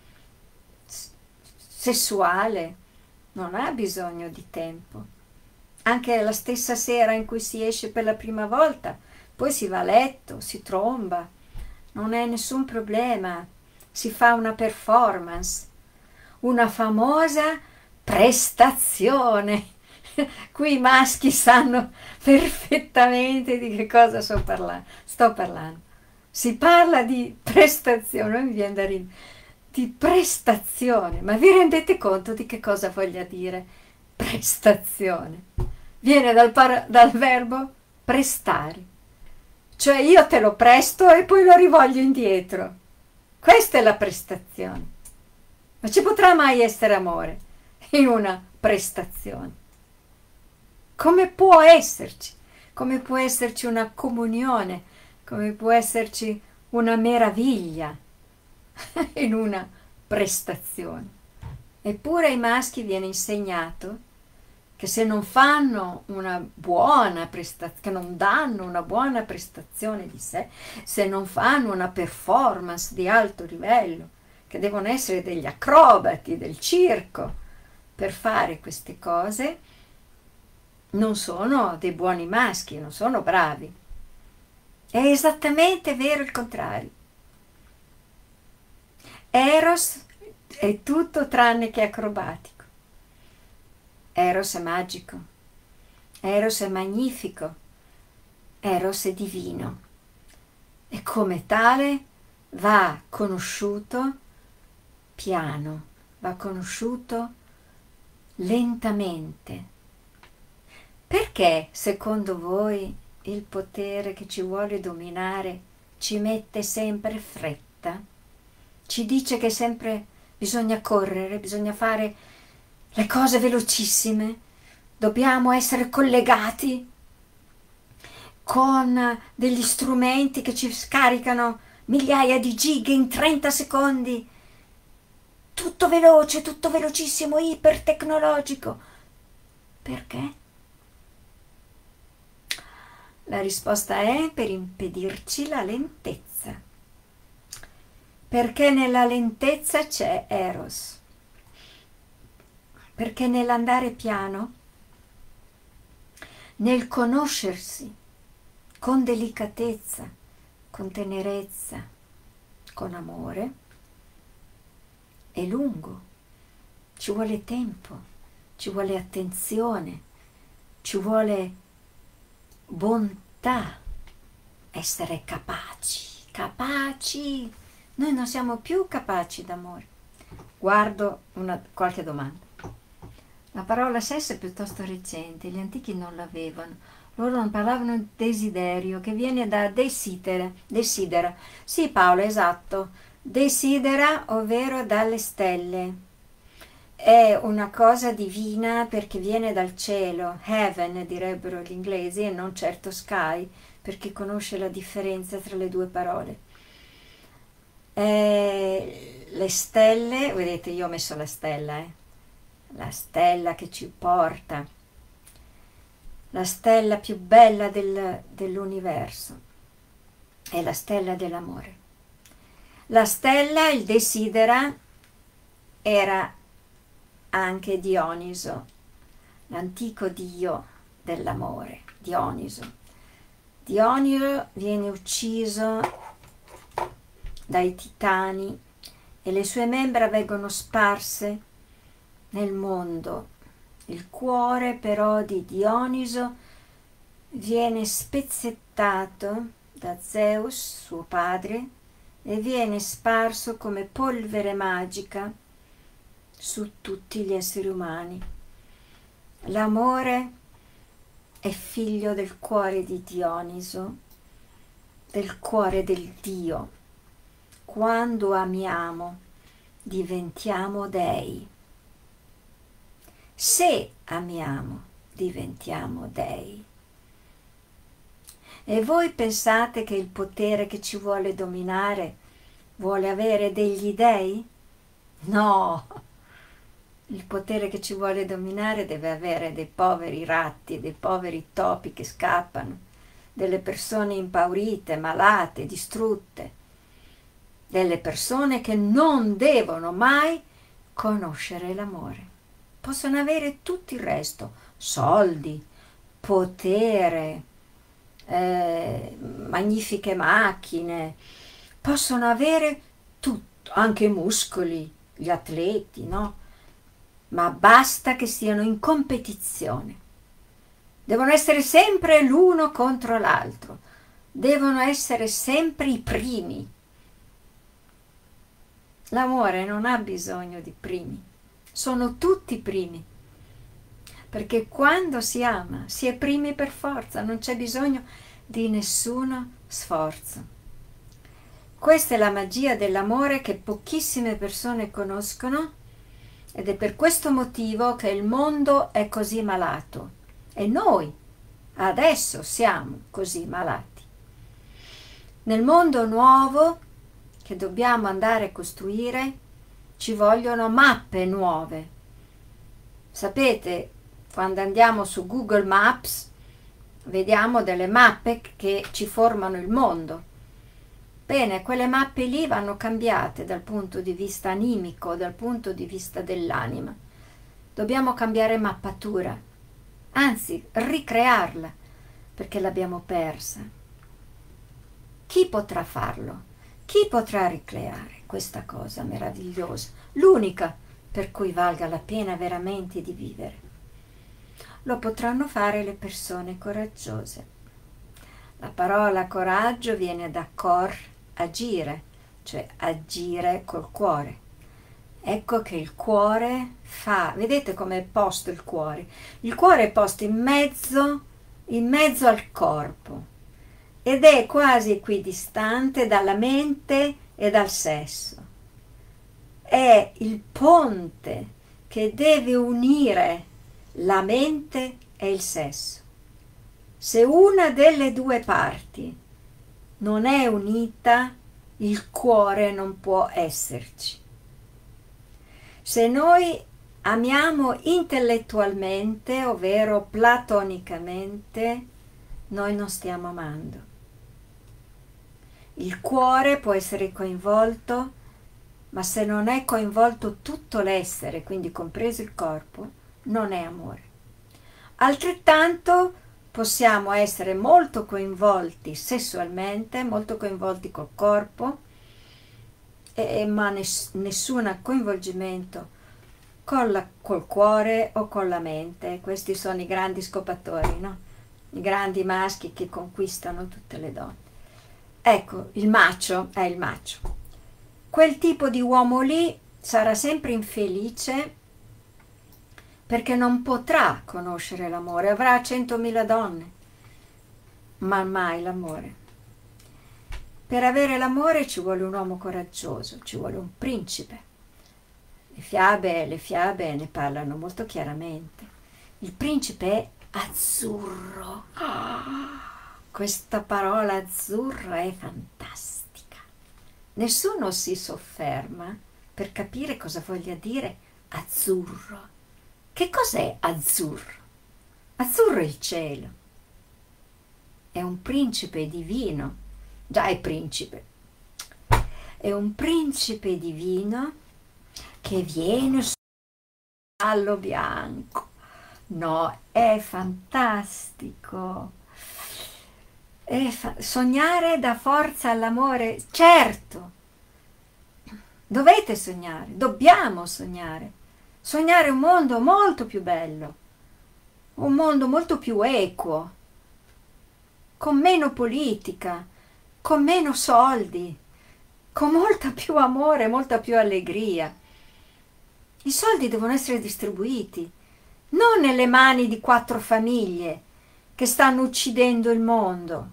sessuale, non ha bisogno di tempo. Anche la stessa sera in cui si esce per la prima volta, poi si va a letto, si tromba, non è nessun problema. Si fa una performance, una famosa prestazione. Qui i maschi sanno perfettamente di che cosa sto parlando. Si parla di prestazione, non mi viene da ridere, di prestazione, ma vi rendete conto di che cosa voglia dire prestazione? Viene dal verbo prestare, cioè io te lo presto e poi lo rivoglio indietro. Questa è la prestazione. Ma ci potrà mai essere amore in una prestazione? Come può esserci? Come può esserci una comunione? Come può esserci una meraviglia in una prestazione? Eppure ai maschi viene insegnato che se non fanno una buona prestazione, che non danno una buona prestazione di sé, se non fanno una performance di alto livello, che devono essere degli acrobati del circo per fare queste cose, non sono dei buoni maschi, non sono bravi. È esattamente vero il contrario. Eros è tutto tranne che acrobatico. Eros è magico. Eros è magnifico. Eros è divino. E come tale va conosciuto piano, va conosciuto lentamente. Perché, secondo voi, il potere che ci vuole dominare ci mette sempre fretta? Ci dice che sempre bisogna correre, bisogna fare le cose velocissime, dobbiamo essere collegati con degli strumenti che ci scaricano migliaia di giga in 30 secondi. Tutto veloce, tutto velocissimo, ipertecnologico. Perché? La risposta è per impedirci la lentezza. Perché nella lentezza c'è Eros. Perché nell'andare piano, nel conoscersi con delicatezza, con tenerezza, con amore, è lungo, ci vuole tempo, ci vuole attenzione, ci vuole bontà, essere capaci. Noi non siamo più capaci d'amore. Guardo qualche domanda. La parola sesso è piuttosto recente, gli antichi non l'avevano. Loro non parlavano di desiderio, che viene da desidera. Sì, Paola, esatto. Desidera, ovvero dalle stelle. È una cosa divina perché viene dal cielo, heaven direbbero gli inglesi, e non certo sky, perché conosce la differenza tra le due parole. Le stelle, vedete, io ho messo la stella, la stella che ci porta, la stella più bella dell'universo, è la stella dell'amore. La stella, il desidera, era anche Dioniso, l'antico dio dell'amore, Dioniso. Dioniso viene ucciso dai titani e le sue membra vengono sparse nel mondo. Il cuore però di Dioniso viene spezzettato da Zeus, suo padre, e viene sparso come polvere magica su tutti gli esseri umani. L'amore è figlio del cuore di Dioniso, del cuore del Dio. Quando amiamo, diventiamo dei. Se amiamo, diventiamo dei. E voi pensate che il potere che ci vuole dominare vuole avere degli dei? No! Il potere che ci vuole dominare deve avere dei poveri ratti, dei poveri topi che scappano, delle persone impaurite, malate, distrutte, delle persone che non devono mai conoscere l'amore. Possono avere tutto il resto, soldi, potere, magnifiche macchine, possono avere tutto, anche muscoli, gli atleti, no? Ma basta che siano in competizione. Devono essere sempre l'uno contro l'altro, devono essere sempre i primi. L'amore non ha bisogno di primi, sono tutti primi, perché quando si ama si è primi per forza, non c'è bisogno di nessuno sforzo. Questa è la magia dell'amore che pochissime persone conoscono, ed è per questo motivo che il mondo è così malato e noi adesso siamo così malati. Nel mondo nuovo che dobbiamo andare a costruire ci vogliono mappe nuove. Sapete, Quando andiamo su Google Maps vediamo delle mappe che ci formano il mondo. Bene, quelle mappe lì vanno cambiate dal punto di vista animico, dal punto di vista dell'anima. Dobbiamo cambiare mappatura, anzi ricrearla, perché l'abbiamo persa. Chi potrà farlo? Chi potrà ricreare questa cosa meravigliosa, l'unica per cui valga la pena veramente di vivere? Lo potranno fare le persone coraggiose. La parola coraggio viene da cor, agire, cioè agire col cuore. Ecco che il cuore fa, vedete come è posto il cuore? Il cuore è posto in mezzo al corpo ed è quasi equidistante dalla mente e dal sesso. È il ponte che deve unire la mente e il sesso. Se una delle due parti non è unita, il cuore non può esserci. Se noi amiamo intellettualmente, ovvero platonicamente, noi non stiamo amando. Il cuore può essere coinvolto, ma se non è coinvolto tutto l'essere, quindi compreso il corpo, non è amore. Altrettanto possiamo essere molto coinvolti sessualmente, molto coinvolti col corpo, ma nessun coinvolgimento col cuore o con la mente. Questi sono i grandi scopatori, no? I grandi maschi che conquistano tutte le donne. Ecco, il macho è il macho. Quel tipo di uomo lì sarà sempre infelice perché non potrà conoscere l'amore, avrà 100.000 donne, ma mai l'amore. Per avere l'amore ci vuole un uomo coraggioso, ci vuole un principe. Le fiabe ne parlano molto chiaramente. Il principe è azzurro. Questa parola azzurro è fantastica. Nessuno si sofferma per capire cosa voglia dire azzurro. Che cos'è azzurro? Azzurro è il cielo. È un principe divino. Già è principe. È un principe divino che viene sul cavallo bianco. No, è fantastico. Sognare dà forza all'amore, certo. Dovete sognare, dobbiamo sognare. Sognare un mondo molto più bello, un mondo molto più equo, con meno politica, con meno soldi, con molta più amore, molta più allegria. I soldi devono essere distribuiti, non nelle mani di 4 famiglie che stanno uccidendo il mondo.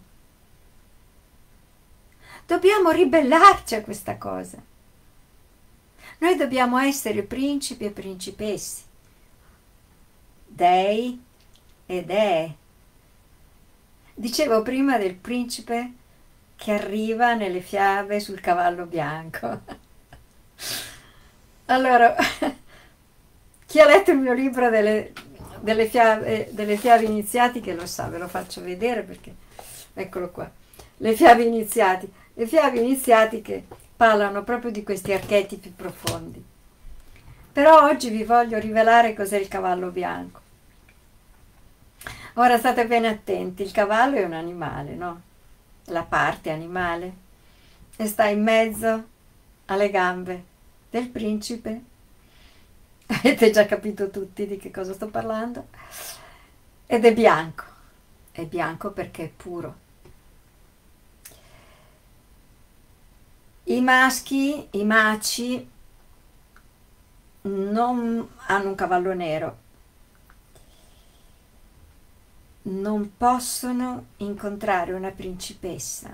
Dobbiamo ribellarci a questa cosa. Noi dobbiamo essere principi e principesse, dei e dee. Dicevo prima del principe che arriva nelle fiabe sul cavallo bianco. Allora, chi ha letto il mio libro delle fiabe iniziatiche lo sa, ve lo faccio vedere perché, eccolo qua, le fiabe iniziatiche parlano proprio di questi archetipi profondi. Però oggi vi voglio rivelare cos'è il cavallo bianco. Ora state bene attenti, il cavallo è un animale, no? La parte animale, e sta in mezzo alle gambe del principe. Avete già capito tutti di che cosa sto parlando? Ed è bianco perché è puro. I maschi, i maci, non hanno un cavallo nero, non possono incontrare una principessa.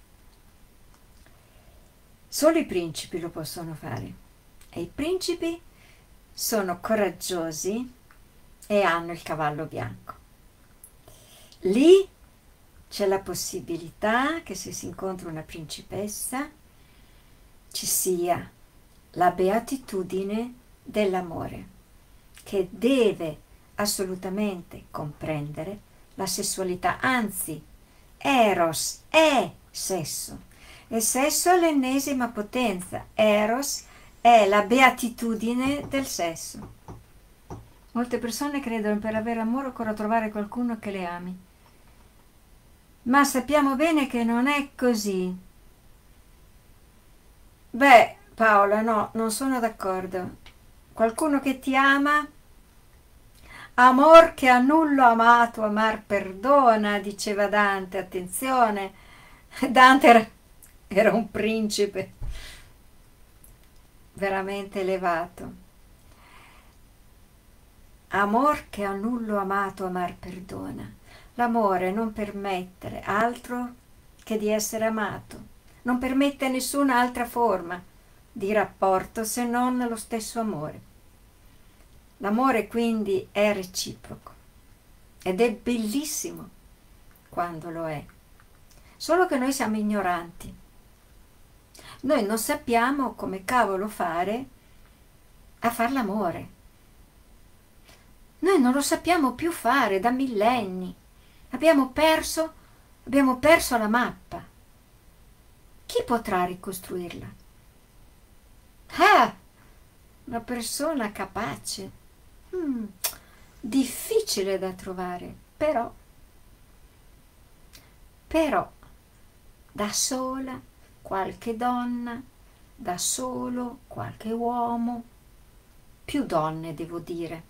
Solo i principi lo possono fare. E i principi sono coraggiosi e hanno il cavallo bianco. Lì c'è la possibilità che se si incontra una principessa ci sia la beatitudine dell'amore, che deve assolutamente comprendere la sessualità, anzi, Eros è sesso. E sesso è l'ennesima potenza. Eros è la beatitudine del sesso. Molte persone credono che per avere amore occorra trovare qualcuno che le ami. Ma sappiamo bene che non è così. Beh, Paola, no, non sono d'accordo. Qualcuno che ti ama, amor che a nullo amato amar perdona, diceva Dante, attenzione. Dante era un principe veramente elevato. Amor che a nullo amato amar perdona. L'amore non permette altro che di essere amato, non permette nessun'altra forma di rapporto se non lo stesso amore. L'amore quindi è reciproco ed è bellissimo quando lo è, solo che noi siamo ignoranti. Noi non sappiamo come cavolo fare a far l'amore. Noi non lo sappiamo più fare da millenni. Abbiamo perso la mappa. Chi potrà ricostruirla? Ah, una persona capace. Difficile da trovare, però da sola qualche donna, da solo qualche uomo, più donne devo dire,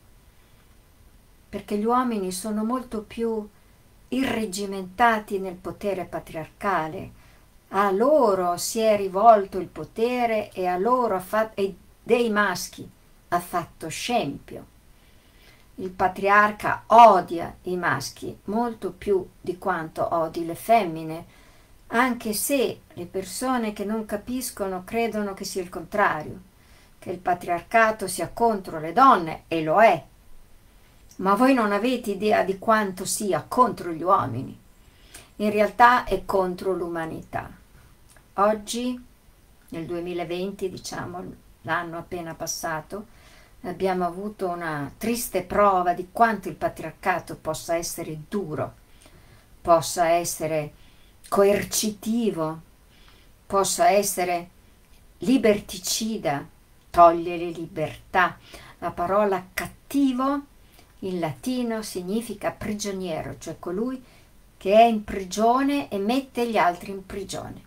perché gli uomini sono molto più irreggimentati nel potere patriarcale. A loro si è rivolto il potere e a loro e dei maschi ha fatto scempio. Il patriarca odia i maschi molto più di quanto odi le femmine, anche se le persone che non capiscono credono che sia il contrario, che il patriarcato sia contro le donne, e lo è. Ma voi non avete idea di quanto sia contro gli uomini. In realtà è contro l'umanità. Oggi, nel 2020, diciamo, l'anno appena passato, abbiamo avuto una triste prova di quanto il patriarcato possa essere duro, possa essere coercitivo, possa essere liberticida, toglie le libertà. La parola cattivo in latino significa prigioniero, cioè colui che è in prigione e mette gli altri in prigione.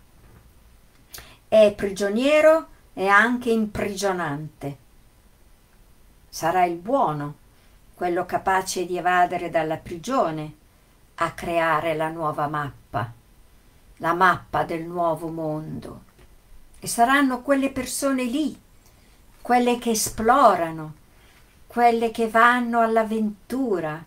È prigioniero e anche imprigionante. Sarà il buono, quello capace di evadere dalla prigione, a creare la nuova mappa, la mappa del nuovo mondo. E saranno quelle persone lì, quelle che esplorano, quelle che vanno all'avventura,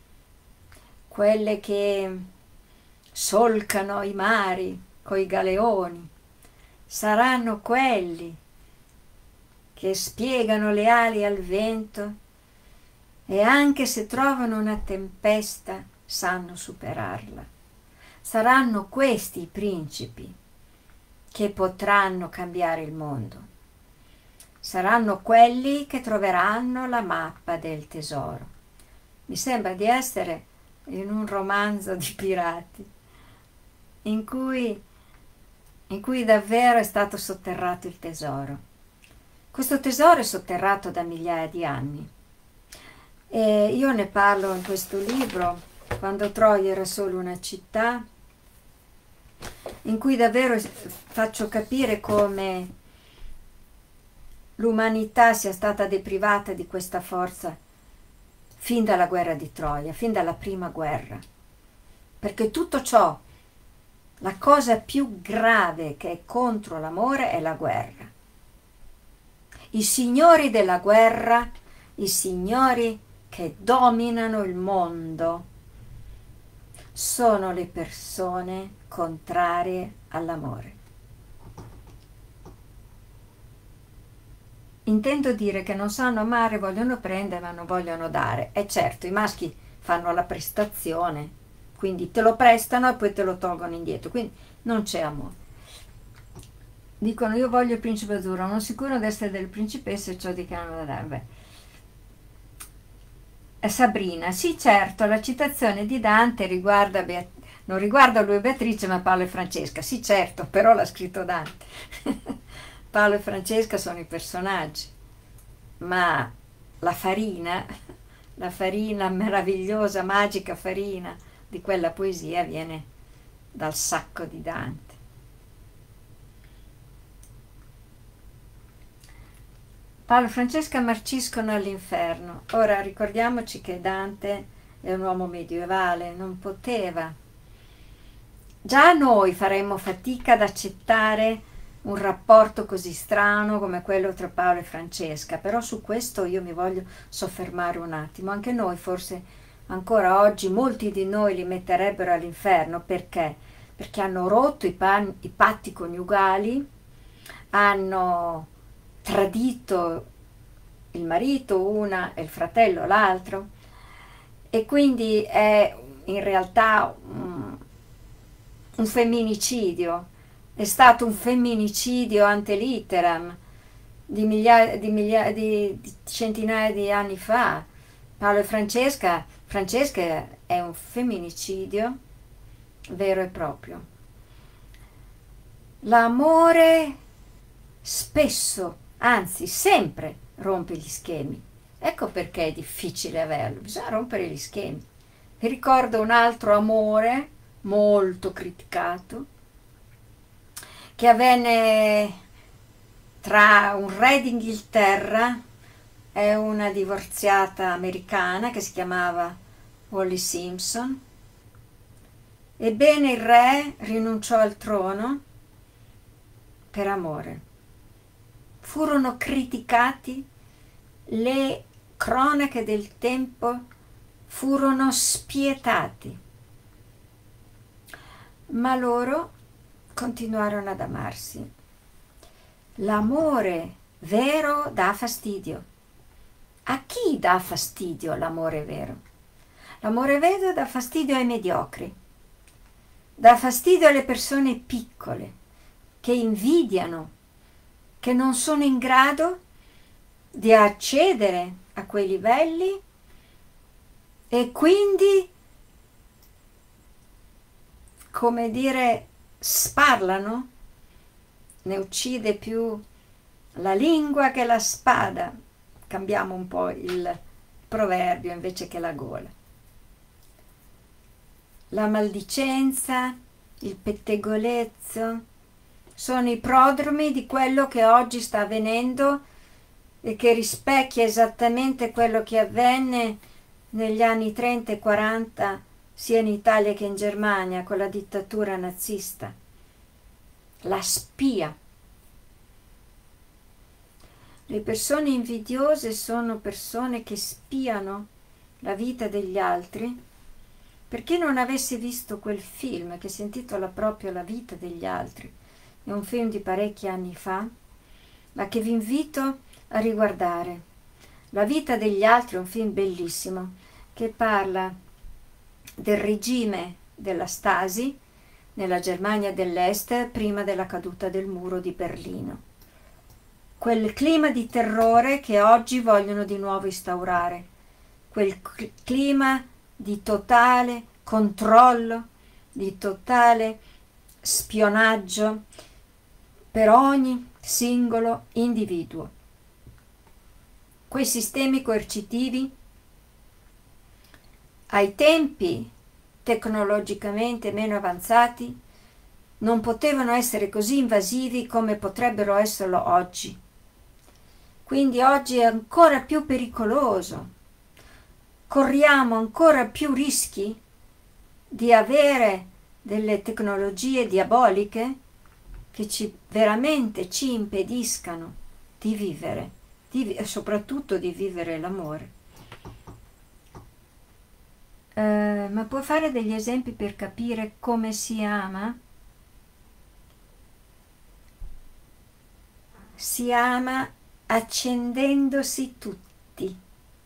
quelle che solcano i mari coi galeoni, saranno quelli che spiegano le ali al vento e anche se trovano una tempesta sanno superarla. Saranno questi i principi che potranno cambiare il mondo. Saranno quelli che troveranno la mappa del tesoro. Mi sembra di essere in un romanzo di pirati in cui davvero è stato sotterrato il tesoro. Questo tesoro è sotterrato da migliaia di anni e io ne parlo in questo libro, Quando Troia era solo una città, in cui davvero faccio capire come l'umanità sia stata deprivata di questa forza fin dalla guerra di Troia, fin dalla prima guerra, perché tutto ciò, la cosa più grave che è contro l'amore è la guerra. I signori della guerra, i signori che dominano il mondo, sono le persone contrarie all'amore. Intendo dire che non sanno amare, vogliono prendere ma non vogliono dare. E certo, i maschi fanno la prestazione, quindi te lo prestano e poi te lo tolgono indietro, quindi non c'è amore. Dicono io voglio il principe azzurro, non sicuro di essere del principessa e ciò di che hanno da dare. Sabrina, sì certo, la citazione di Dante non riguarda lui e Beatrice ma Paolo e Francesca, sì certo, però l'ha scritto Dante. Paolo e Francesca sono i personaggi, ma la farina, la farina meravigliosa, magica farina di quella poesia viene dal sacco di Dante. Paolo e Francesca marciscono all'inferno. Ora ricordiamoci che Dante è un uomo medievale, non poteva. Già noi faremmo fatica ad accettare un rapporto così strano come quello tra Paolo e Francesca, però su questo io mi voglio soffermare un attimo. Anche noi forse ancora oggi molti di noi li metterebbero all'inferno. Perché? Perché hanno rotto i patti coniugali, hanno tradito il marito una e il fratello l'altro, e quindi è in realtà un femminicidio. È stato un femminicidio ante litteram di centinaia di anni fa. Paolo e Francesca è un femminicidio vero e proprio. L'amore spesso, anzi sempre, rompe gli schemi. Ecco perché è difficile averlo, bisogna rompere gli schemi. Vi ricordo un altro amore molto criticato che avvenne tra un re d'Inghilterra e una divorziata americana che si chiamava Wallis Simpson. Ebbene, il re rinunciò al trono per amore. Furono criticati, le cronache del tempo furono spietati, ma loro continuarono ad amarsi. L'amore vero dà fastidio. A chi dà fastidio l'amore vero? L'amore vero dà fastidio ai mediocri, dà fastidio alle persone piccole che invidiano, che non sono in grado di accedere a quei livelli e quindi, come dire, sparlano. Ne uccide più la lingua che la spada. Cambiamo un po' il proverbio invece che la gola. La maldicenza, il pettegolezzo sono i prodromi di quello che oggi sta avvenendo e che rispecchia esattamente quello che avvenne negli anni 30 e 40 sia in Italia che in Germania con la dittatura nazista. La spia. Le persone invidiose sono persone che spiano la vita degli altri. Per chi non avesse visto quel film che si intitola proprio La vita degli altri, è un film di parecchi anni fa, ma che vi invito a riguardare. La vita degli altri è un film bellissimo che parla del regime della Stasi nella Germania dell'Est prima della caduta del muro di Berlino. Quel clima di terrore che oggi vogliono di nuovo instaurare, quel clima di totale controllo, di totale spionaggio per ogni singolo individuo. Quei sistemi coercitivi ai tempi tecnologicamente meno avanzati non potevano essere così invasivi come potrebbero esserlo oggi. Quindi oggi è ancora più pericoloso. Corriamo ancora più rischi di avere delle tecnologie diaboliche che veramente ci impediscano di vivere, soprattutto di vivere l'amore. Ma puoi fare degli esempi per capire come si ama? Si ama accendendosi tutti.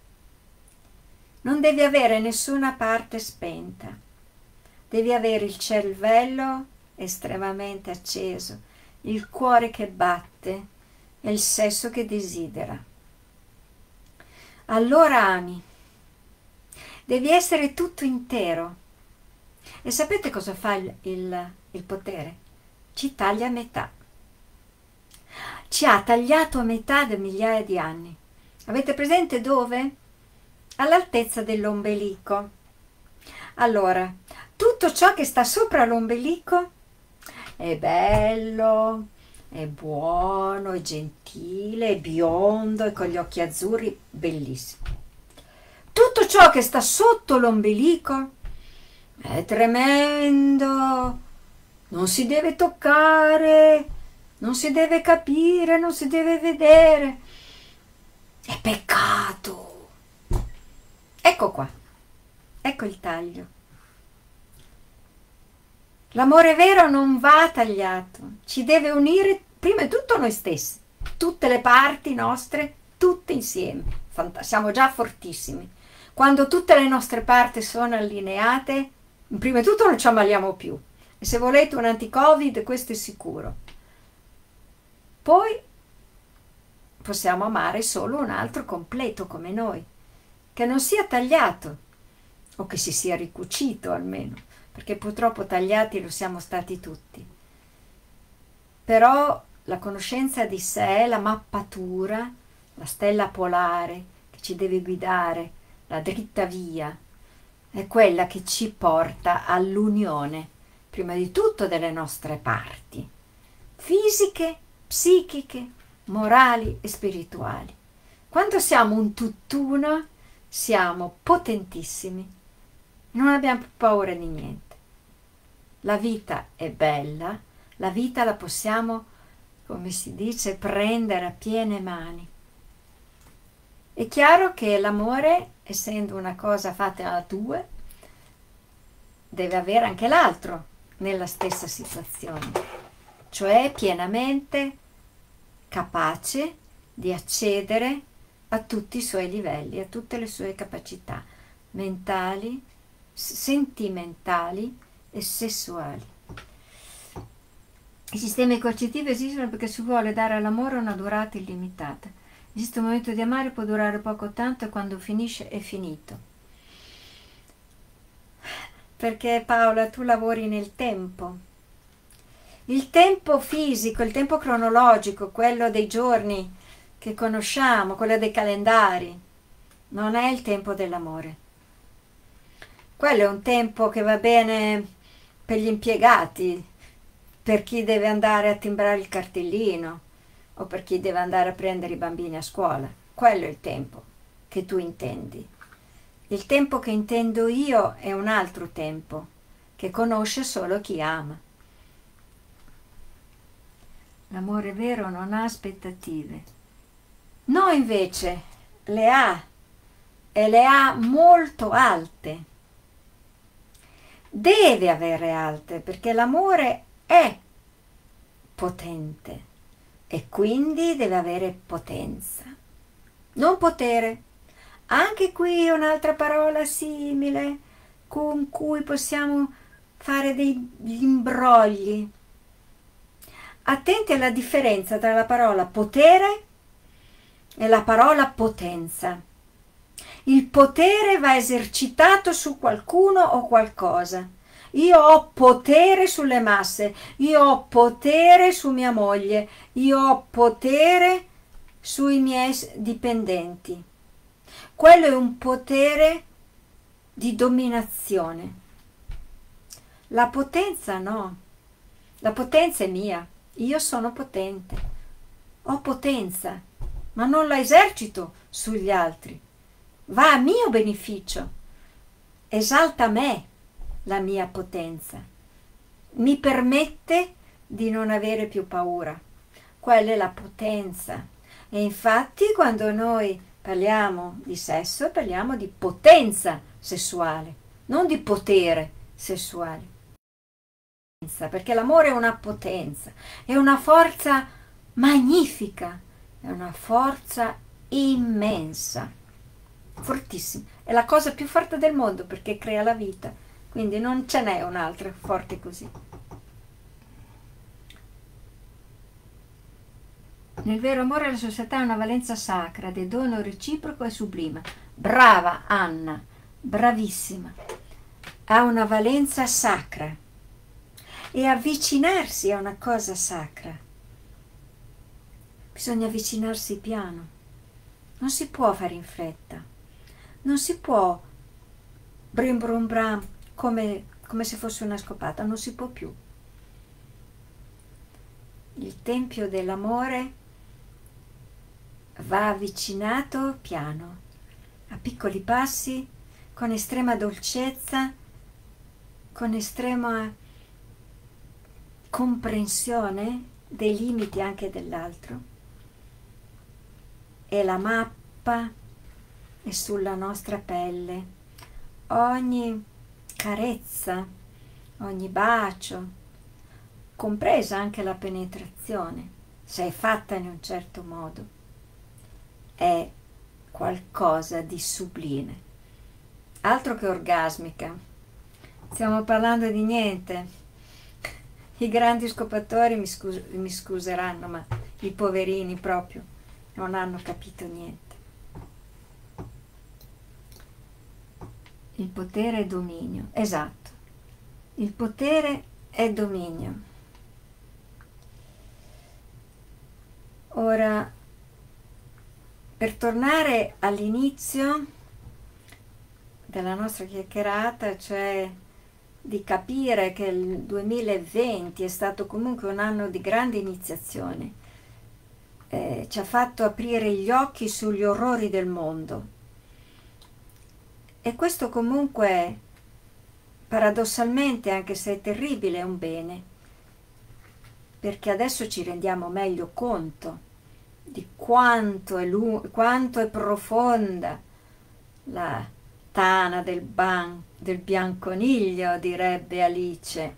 Non devi avere nessuna parte spenta. Devi avere il cervello estremamente acceso, il cuore che batte e il sesso che desidera. Allora ami. devi essere tutto intero. E sapete cosa fa il potere? Ci taglia a metà. Ci ha tagliato a metà da migliaia di anni. Avete presente dove? All'altezza dell'ombelico. Allora, tutto ciò che sta sopra l'ombelico è bello, è buono, è gentile, è biondo e con gli occhi azzurri, bellissimo. Tutto ciò che sta sotto l'ombelico è tremendo, non si deve toccare, non si deve capire, non si deve vedere. È peccato. Ecco qua, ecco il taglio. L'amore vero non va tagliato, ci deve unire prima di tutto noi stessi, tutte le parti nostre, tutte insieme. Siamo già fortissimi. Quando tutte le nostre parti sono allineate, prima di tutto non ci ammaliamo più. E se volete un anti-Covid, questo è sicuro. Poi possiamo amare solo un altro completo come noi, che non sia tagliato, o che si sia ricucito almeno, perché purtroppo tagliati lo siamo stati tutti. Però la conoscenza di sé, la mappatura, la stella polare che ci deve guidare, la dritta via, è quella che ci porta all'unione, prima di tutto delle nostre parti, fisiche, psichiche, morali e spirituali. Quando siamo un tutt'uno, siamo potentissimi, non abbiamo più paura di niente. La vita è bella, la vita la possiamo, come si dice, prendere a piene mani. È chiaro che l'amore, essendo una cosa fatta a due, deve avere anche l'altro nella stessa situazione, cioè pienamente capace di accedere a tutti i suoi livelli, a tutte le sue capacità mentali, sentimentali e sessuali. I sistemi coercitivi esistono perché si vuole dare all'amore una durata illimitata. Esiste un momento di amare, può durare poco o tanto e quando finisce è finito. Perché Paola, tu lavori nel tempo. Il tempo fisico, il tempo cronologico, quello dei giorni che conosciamo, quello dei calendari, non è il tempo dell'amore. Quello è un tempo che va bene per gli impiegati, per chi deve andare a timbrare il cartellino o per chi deve andare a prendere i bambini a scuola. Quello è il tempo che tu intendi. Il tempo che intendo io è un altro tempo, che conosce solo chi ama. L'amore vero non ha aspettative. No, invece, le ha, e le ha molto alte. Deve avere alte, perché l'amore è potente e quindi deve avere potenza, non potere. Anche qui un'altra parola simile con cui possiamo fare degli imbrogli. Attenti alla differenza tra la parola potere e la parola potenza. Il potere va esercitato su qualcuno o qualcosa. Io ho potere sulle masse, io ho potere su mia moglie, io ho potere sui miei dipendenti. Quello è un potere di dominazione. La potenza no. La potenza è mia. Io sono potente. Ho potenza, ma non la esercito sugli altri. Va a mio beneficio. Esalta me la mia potenza. Mi permette di non avere più paura. Quella è la potenza. E infatti quando noi parliamo di sesso, parliamo di potenza sessuale, non di potere sessuale. Perché l'amore è una potenza, è una forza magnifica, è una forza immensa, fortissima. È la cosa più forte del mondo perché crea la vita, quindi non ce n'è un'altra forte così. Nel vero amore la società è una valenza sacra, di dono reciproco e sublime. Brava Anna, bravissima, ha una valenza sacra e avvicinarsi è una cosa sacra. Bisogna avvicinarsi piano, non si può fare in fretta, non si può brim brum bram come se fosse una scopata, non si può più. Il tempio dell'amore va avvicinato piano, a piccoli passi, con estrema dolcezza, con estrema comprensione dei limiti anche dell'altro. E la mappa è sulla nostra pelle. Ogni carezza, ogni bacio, compresa anche la penetrazione, se è fatta in un certo modo, è qualcosa di sublime. Altro che orgasmica. Stiamo parlando di niente. I grandi scopatori mi scuseranno, ma i poverini proprio non hanno capito niente. Il potere è dominio, esatto. Il potere è dominio. Ora, per tornare all'inizio della nostra chiacchierata, cioè di capire che il 2020 è stato comunque un anno di grande iniziazione, ci ha fatto aprire gli occhi sugli orrori del mondo. E questo comunque, paradossalmente, anche se è terribile, è un bene, perché adesso ci rendiamo meglio conto di quanto è profonda la tana del bianconiglio, direbbe Alice.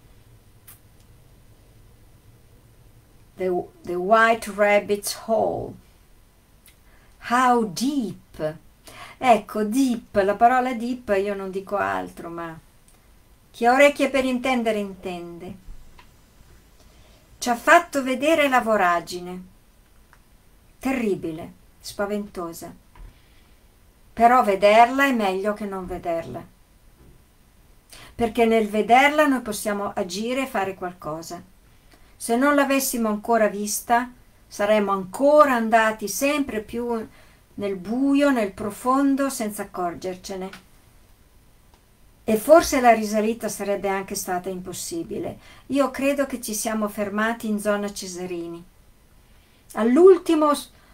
The White Rabbit's Hole. How deep. Ecco, deep, la parola deep, io non dico altro, ma chi ha orecchie per intendere intende. Ci ha fatto vedere la voragine, terribile, spaventosa, però vederla è meglio che non vederla, perché nel vederla noi possiamo agire e fare qualcosa. Se non l'avessimo ancora vista, saremmo ancora andati sempre più nel buio, nel profondo, senza accorgercene. E forse la risalita sarebbe anche stata impossibile. Io credo che ci siamo fermati in zona Cesarini. All'ultimo,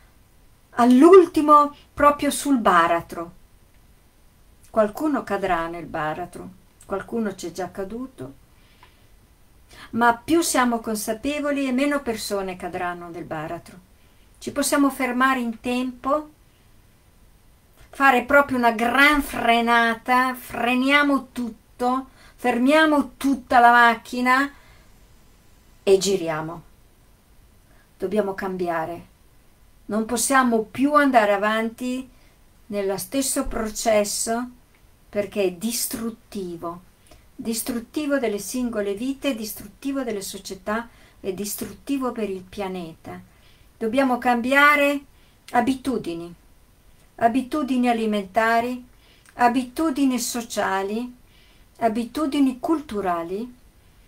proprio sul baratro. Qualcuno cadrà nel baratro, qualcuno c'è già caduto, ma più siamo consapevoli e meno persone cadranno nel baratro. Ci possiamo fermare in tempo, fare proprio una gran frenata, freniamo tutto, fermiamo tutta la macchina e giriamo. Dobbiamo cambiare. Non possiamo più andare avanti nello stesso processo perché è distruttivo delle singole vite, distruttivo delle società e distruttivo per il pianeta. Dobbiamo cambiare abitudini alimentari, abitudini sociali, abitudini culturali,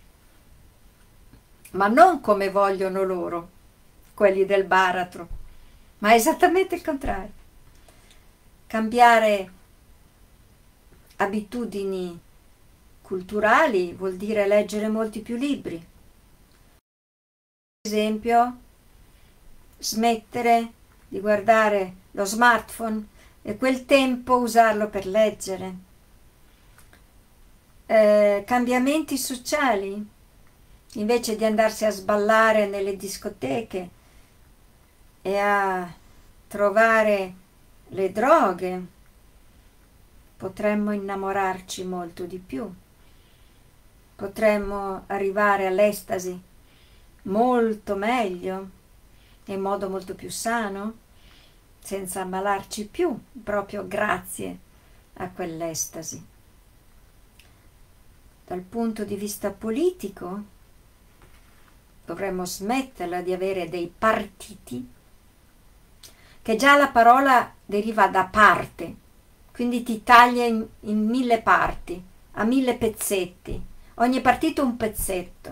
ma non come vogliono loro, quelli del baratro, ma esattamente il contrario. Cambiare abitudini culturali vuol dire leggere molti più libri. Per esempio, smettere di guardare lo smartphone e quel tempo usarlo per leggere. Cambiamenti sociali, invece di andarsi a sballare nelle discoteche e a trovare le droghe, potremmo innamorarci molto di più, potremmo arrivare all'estasi molto meglio, in modo molto più sano, senza ammalarci più, proprio grazie a quell'estasi. Dal punto di vista politico, dovremmo smetterla di avere dei partiti, che già la parola deriva da parte, quindi ti taglia in 1000 parti, a 1000 pezzetti, ogni partito un pezzetto.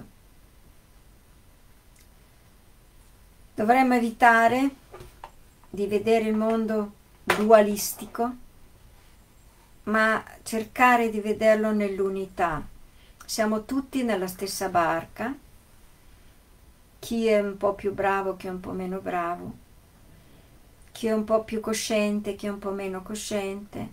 Dovremmo evitare di vedere il mondo dualistico, ma cercare di vederlo nell'unità. Siamo tutti nella stessa barca, chi è un po' più bravo, chi è un po' meno bravo, chi è un po' più cosciente, chi è un po' meno cosciente.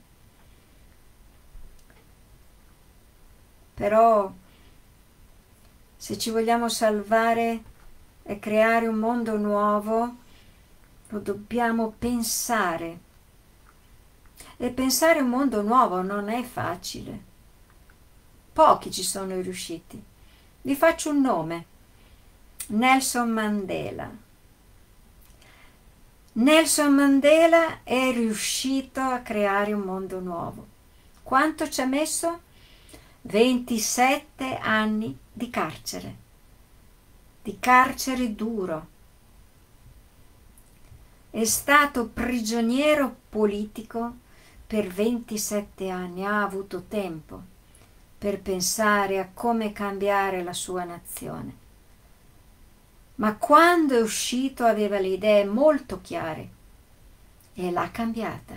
Però se ci vogliamo salvare e creare un mondo nuovo, lo dobbiamo pensare. E pensare un mondo nuovo non è facile. Pochi ci sono riusciti. Vi faccio un nome: Nelson Mandela. Nelson Mandela è riuscito a creare un mondo nuovo. Quanto ci ha messo? 27 anni di carcere duro. È stato prigioniero politico per 27 anni, ha avuto tempo per pensare a come cambiare la sua nazione. Ma quando è uscito aveva le idee molto chiare e l'ha cambiata.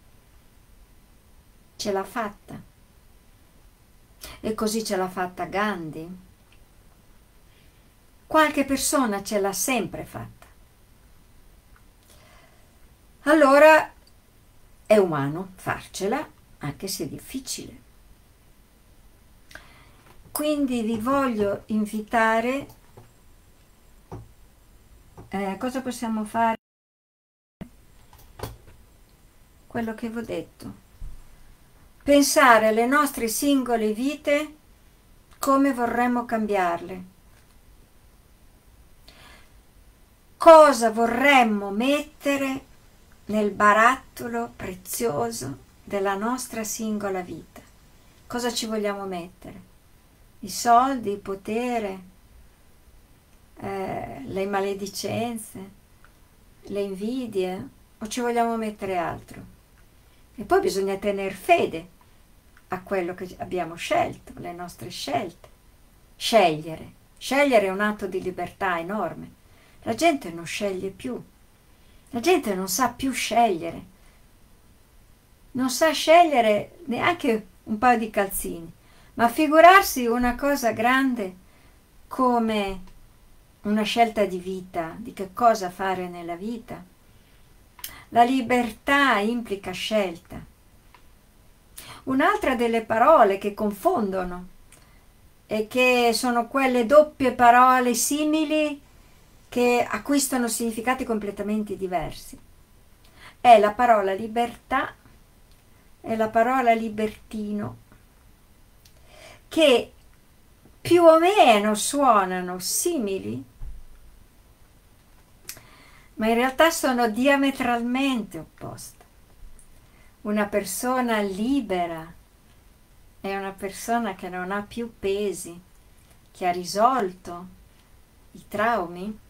Ce l'ha fatta. E così ce l'ha fatta Gandhi. Qualche persona ce l'ha sempre fatta. Allora è umano farcela, anche se è difficile. Quindi vi voglio invitare, cosa possiamo fare? Quello che vi ho detto. Pensare alle nostre singole vite, come vorremmo cambiarle. Cosa vorremmo mettere nel barattolo prezioso della nostra singola vita? Cosa ci vogliamo mettere? I soldi, il potere, le maledicenze, le invidie, o ci vogliamo mettere altro? E poi bisogna tenere fede a quello che abbiamo scelto, le nostre scelte. Scegliere è un atto di libertà enorme. La gente non sceglie più, la gente non sa più scegliere, non sa scegliere neanche un paio di calzini, ma figurarsi una cosa grande come una scelta di vita, di che cosa fare nella vita. La libertà implica scelta. Un'altra delle parole che confondono e che sono quelle doppie parole simili che acquistano significati completamente diversi è la parola libertà e la parola libertino, che più o meno suonano simili, ma in realtà sono diametralmente opposte. Una persona libera è una persona che non ha più pesi, che ha risolto i traumi.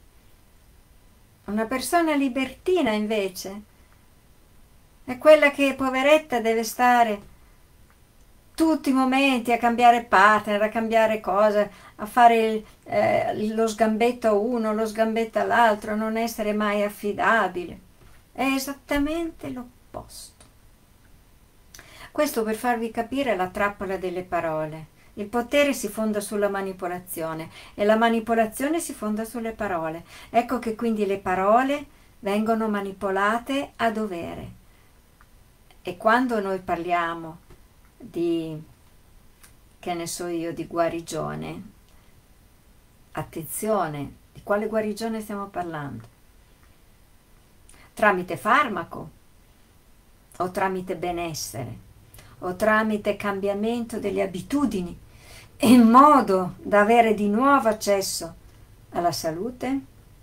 Una persona libertina invece è quella che, poveretta, deve stare tutti i momenti a cambiare partner, a cambiare cose, a fare lo sgambetto a uno, lo sgambetto all'altro, non essere mai affidabile. È esattamente l'opposto. Questo per farvi capire la trappola delle parole. Il potere si fonda sulla manipolazione e la manipolazione si fonda sulle parole. Ecco che quindi le parole vengono manipolate a dovere. E quando noi parliamo di, che ne so io, di guarigione, attenzione, di quale guarigione stiamo parlando? Tramite farmaco o tramite benessere o tramite cambiamento delle abitudini in modo da avere di nuovo accesso alla salute?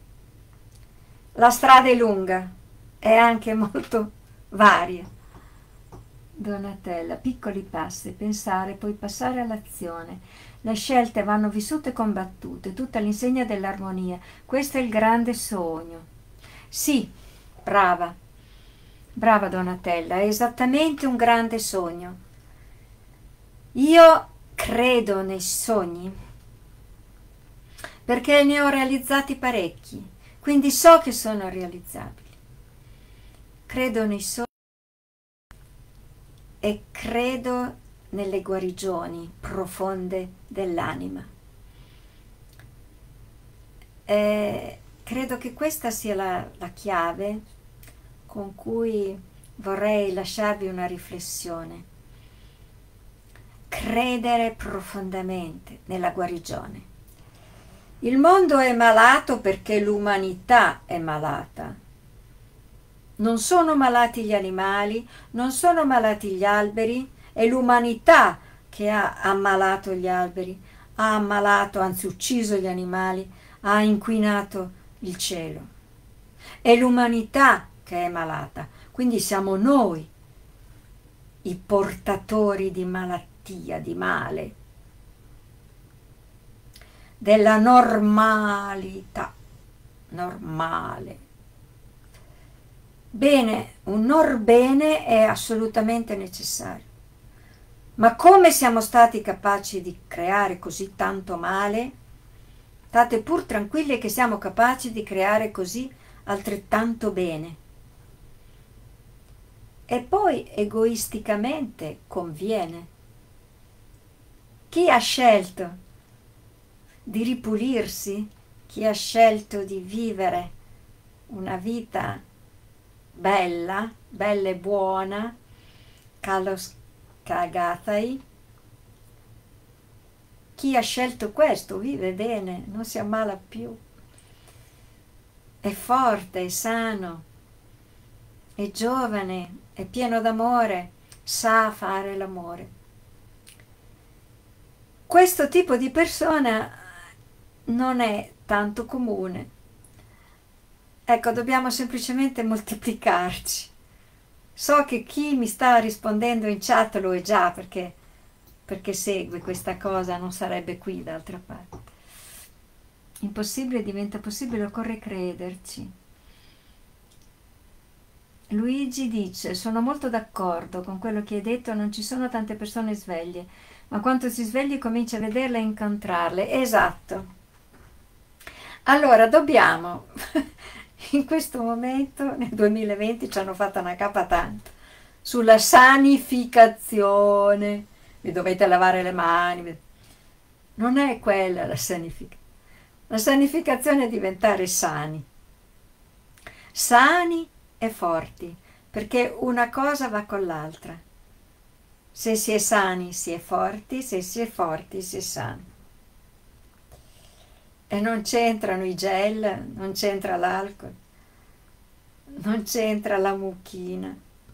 La strada è lunga e anche molto varia. Donatella, piccoli passi, pensare, poi passare all'azione. Le scelte vanno vissute e combattute, tutta all'insegna dell'armonia. Questo è il grande sogno. Sì, brava, Brava Donatella, è esattamente un grande sogno. Io credo nei sogni perché ne ho realizzati parecchi, quindi so che sono realizzabili. Credo nei sogni e credo nelle guarigioni profonde dell'anima. Credo che questa sia la chiave con cui vorrei lasciarvi una riflessione. Credere profondamente nella guarigione. Il mondo è malato perché l'umanità è malata. Non sono malati gli animali, non sono malati gli alberi, è l'umanità che ha ammalato gli alberi, ha ammalato, anzi ucciso gli animali, ha inquinato il cielo. È l'umanità che è malata, quindi siamo noi i portatori di malattia, di male, della normalità, normale. Bene, un orbene è assolutamente necessario, ma come siamo stati capaci di creare così tanto male? State pur tranquilli che siamo capaci di creare così altrettanto bene. E poi egoisticamente conviene. Chi ha scelto di ripulirsi, chi ha scelto di vivere una vita bella, bella e buona, kalos kagathai, chi ha scelto questo vive bene, non si ammala più, è forte, è sano, è giovane, è pieno d'amore, sa fare l'amore. Questo tipo di persona non è tanto comune. Ecco, dobbiamo semplicemente moltiplicarci. So che chi mi sta rispondendo in chat lo è già perché segue questa cosa, non sarebbe qui d'altra parte. Impossibile diventa possibile, occorre crederci. Luigi dice: sono molto d'accordo con quello che hai detto, non ci sono tante persone sveglie, ma quando si svegli comincia a vederle e incontrarle. Esatto. Allora dobbiamo in questo momento nel 2020 ci hanno fatto una capa tanto sulla sanificazione, vi dovete lavare le mani, non è quella la sanificazione. La sanificazione è diventare sani e forti, perché una cosa va con l'altra. Se si è sani si è forti, se si è forti si è sani. E non c'entrano i gel, non c'entra l'alcol, non c'entra la mucchina.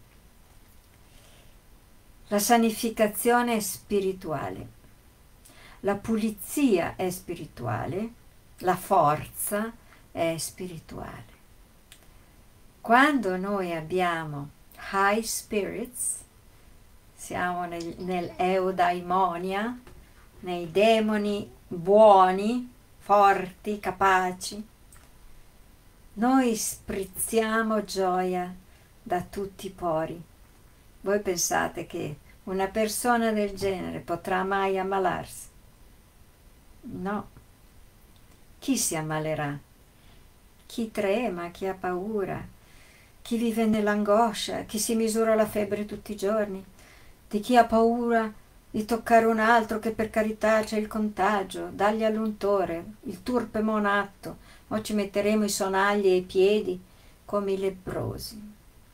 La sanificazione è spirituale, la pulizia è spirituale, la forza è spirituale. Quando noi abbiamo high spirits, siamo nel eudaimonia, nei demoni buoni, forti, capaci, noi sprizziamo gioia da tutti i pori. Voi pensate che una persona del genere potrà mai ammalarsi? No. Chi si ammalerà? Chi trema, chi ha paura, chi vive nell'angoscia, chi si misura la febbre tutti i giorni, di chi ha paura di toccare un altro che per carità c'è il contagio, dagli all'untore, il turpe monatto, o ci metteremo i sonagli ai piedi come i lebbrosi.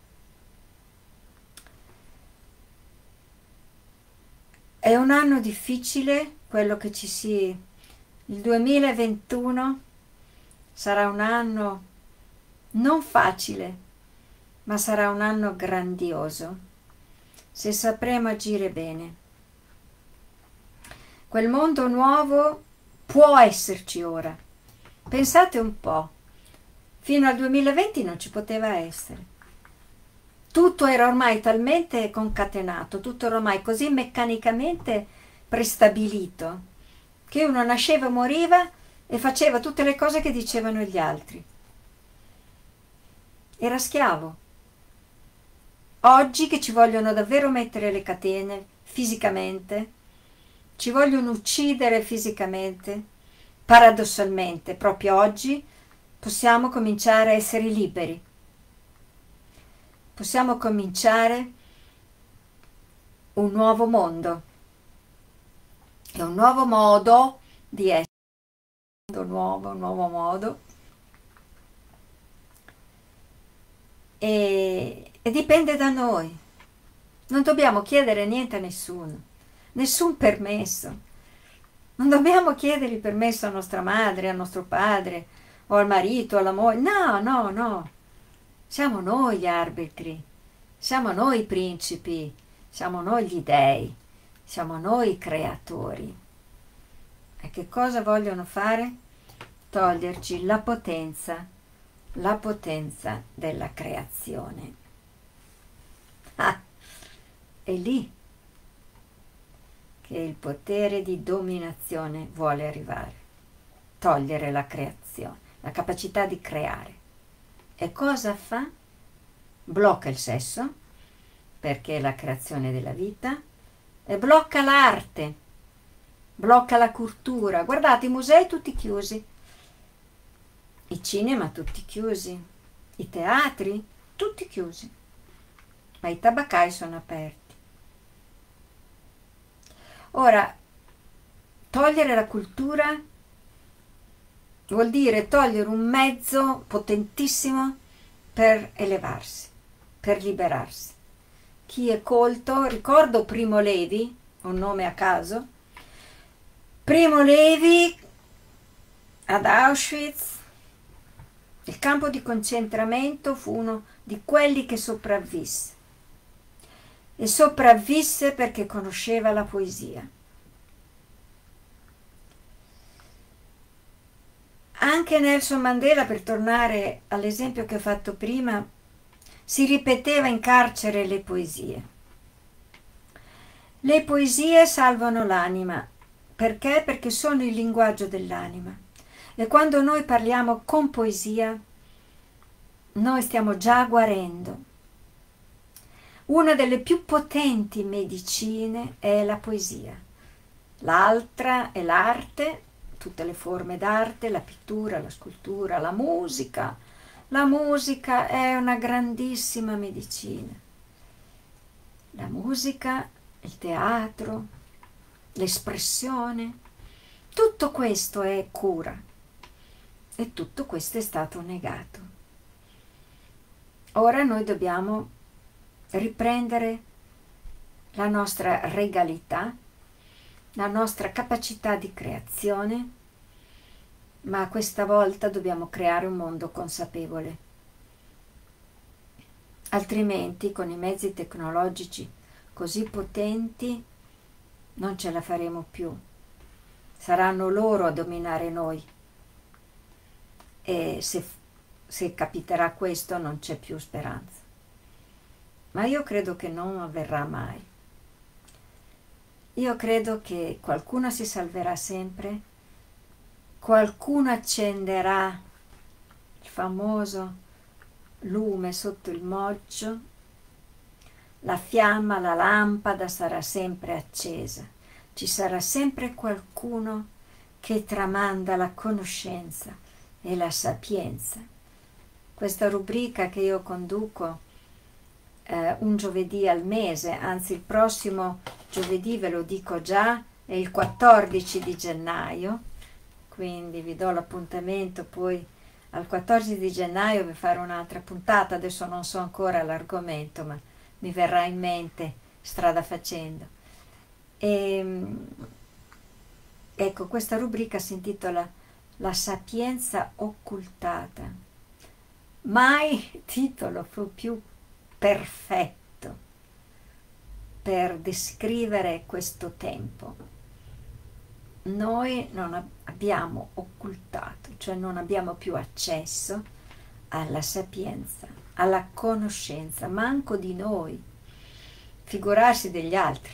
È un anno difficile quello che il 2021 sarà un anno non facile, ma sarà un anno grandioso, se sapremo agire bene. Quel mondo nuovo può esserci ora. Pensate un po', fino al 2020 non ci poteva essere. Tutto era ormai talmente concatenato, tutto era ormai così meccanicamente prestabilito, che uno nasceva, moriva e faceva tutte le cose che dicevano gli altri. Era schiavo. oggi che ci vogliono davvero mettere le catene fisicamente, ci vogliono uccidere fisicamente, paradossalmente, proprio oggi possiamo cominciare a essere liberi. Possiamo cominciare un nuovo mondo. È un nuovo modo di essere, un nuovo modo. E dipende da noi. Non dobbiamo chiedere niente a nessuno, nessun permesso. Non dobbiamo chiedere il permesso a nostra madre, a nostro padre, o al marito, alla moglie. No, no, no. Siamo noi gli arbitri, siamo noi i principi, siamo noi gli dei, siamo noi i creatori. E che cosa vogliono fare? Toglierci la potenza della creazione. Ah, è lì che il potere di dominazione vuole arrivare, togliere la creazione, la capacità di creare. E cosa fa? Blocca il sesso, perché è la creazione della vita, e blocca l'arte, blocca la cultura. Guardate, i musei tutti chiusi, i cinema tutti chiusi, i teatri tutti chiusi, ma i tabaccai sono aperti. Ora, togliere la cultura vuol dire togliere un mezzo potentissimo per elevarsi, per liberarsi. Chi è colto, ricordo Primo Levi, un nome a caso, Primo Levi ad Auschwitz, il campo di concentramento, fu uno di quelli che sopravvisse. E sopravvisse perché conosceva la poesia. Anche Nelson Mandela, per tornare all'esempio che ho fatto prima, si ripeteva in carcere le poesie. Le poesie salvano l'anima. Perché? Perché sono il linguaggio dell'anima. E quando noi parliamo con poesia, noi stiamo già guarendo. Una delle più potenti medicine è la poesia. L'altra è l'arte, tutte le forme d'arte, la pittura, la scultura, la musica. La musica è una grandissima medicina. La musica, il teatro, l'espressione, tutto questo è cura e tutto questo è stato negato. Ora noi dobbiamo riprendere la nostra regalità, la nostra capacità di creazione, ma questa volta dobbiamo creare un mondo consapevole. Altrimenti, con i mezzi tecnologici così potenti, non ce la faremo più. Saranno loro a dominare noi. E se capiterà questo, non c'è più speranza. Ma io credo che non avverrà mai. Io credo che qualcuno si salverà sempre, qualcuno accenderà il famoso lume sotto il moggio, la fiamma, la lampada sarà sempre accesa, ci sarà sempre qualcuno che tramanda la conoscenza e la sapienza. Questa rubrica che io conduco un giovedì al mese, anzi il prossimo giovedì ve lo dico già, è il 14 di gennaio, quindi vi do l'appuntamento poi al 14 di gennaio per fare un'altra puntata. Adesso non so ancora l'argomento, ma mi verrà in mente strada facendo. Ecco, questa rubrica si intitola La sapienza occultata. Mai titolo fu più perfetto per descrivere questo tempo. Noi non abbiamo occultato, cioè non abbiamo più accesso alla sapienza, alla conoscenza, manco di noi, figurarsi degli altri.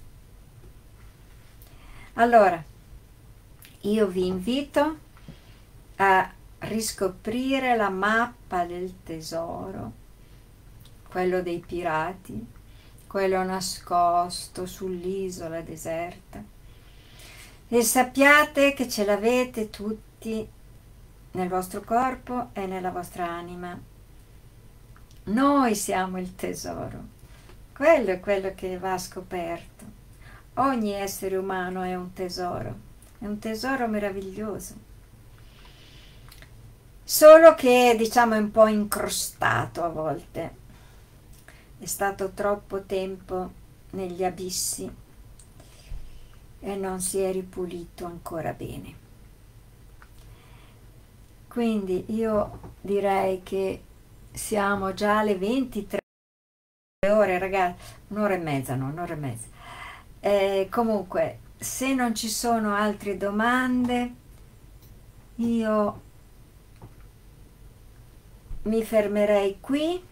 Allora, io vi invito a riscoprire la mappa del tesoro quello dei pirati, quello nascosto sull'isola deserta. E sappiate che ce l'avete tutti nel vostro corpo e nella vostra anima. Noi siamo il tesoro. Quello è quello che va scoperto. Ogni essere umano è un tesoro meraviglioso. Solo che, diciamo, è un po' incrostato a volte. È stato troppo tempo negli abissi e non si è ripulito ancora bene. Quindi io direi che siamo già alle 23 ore, ragazzi, un'ora e mezza, no, un'ora e mezza. Comunque, se non ci sono altre domande, io mi fermerei qui.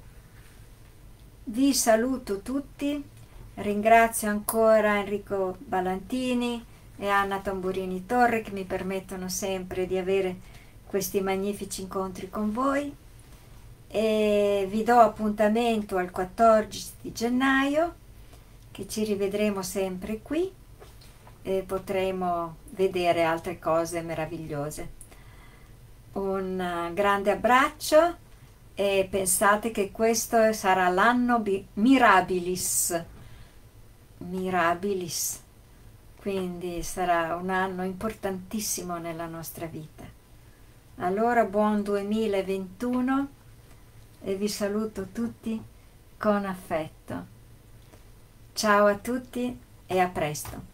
Vi saluto tutti, ringrazio ancora Enrico Ballantini e Anna Tamburini Torre che mi permettono sempre di avere questi magnifici incontri con voi e vi do appuntamento al 14 di gennaio che ci rivedremo sempre qui e potremo vedere altre cose meravigliose. Un grande abbraccio e pensate che questo sarà l'anno Mirabilis, quindi sarà un anno importantissimo nella nostra vita. Allora buon 2021 e vi saluto tutti con affetto. Ciao a tutti e a presto.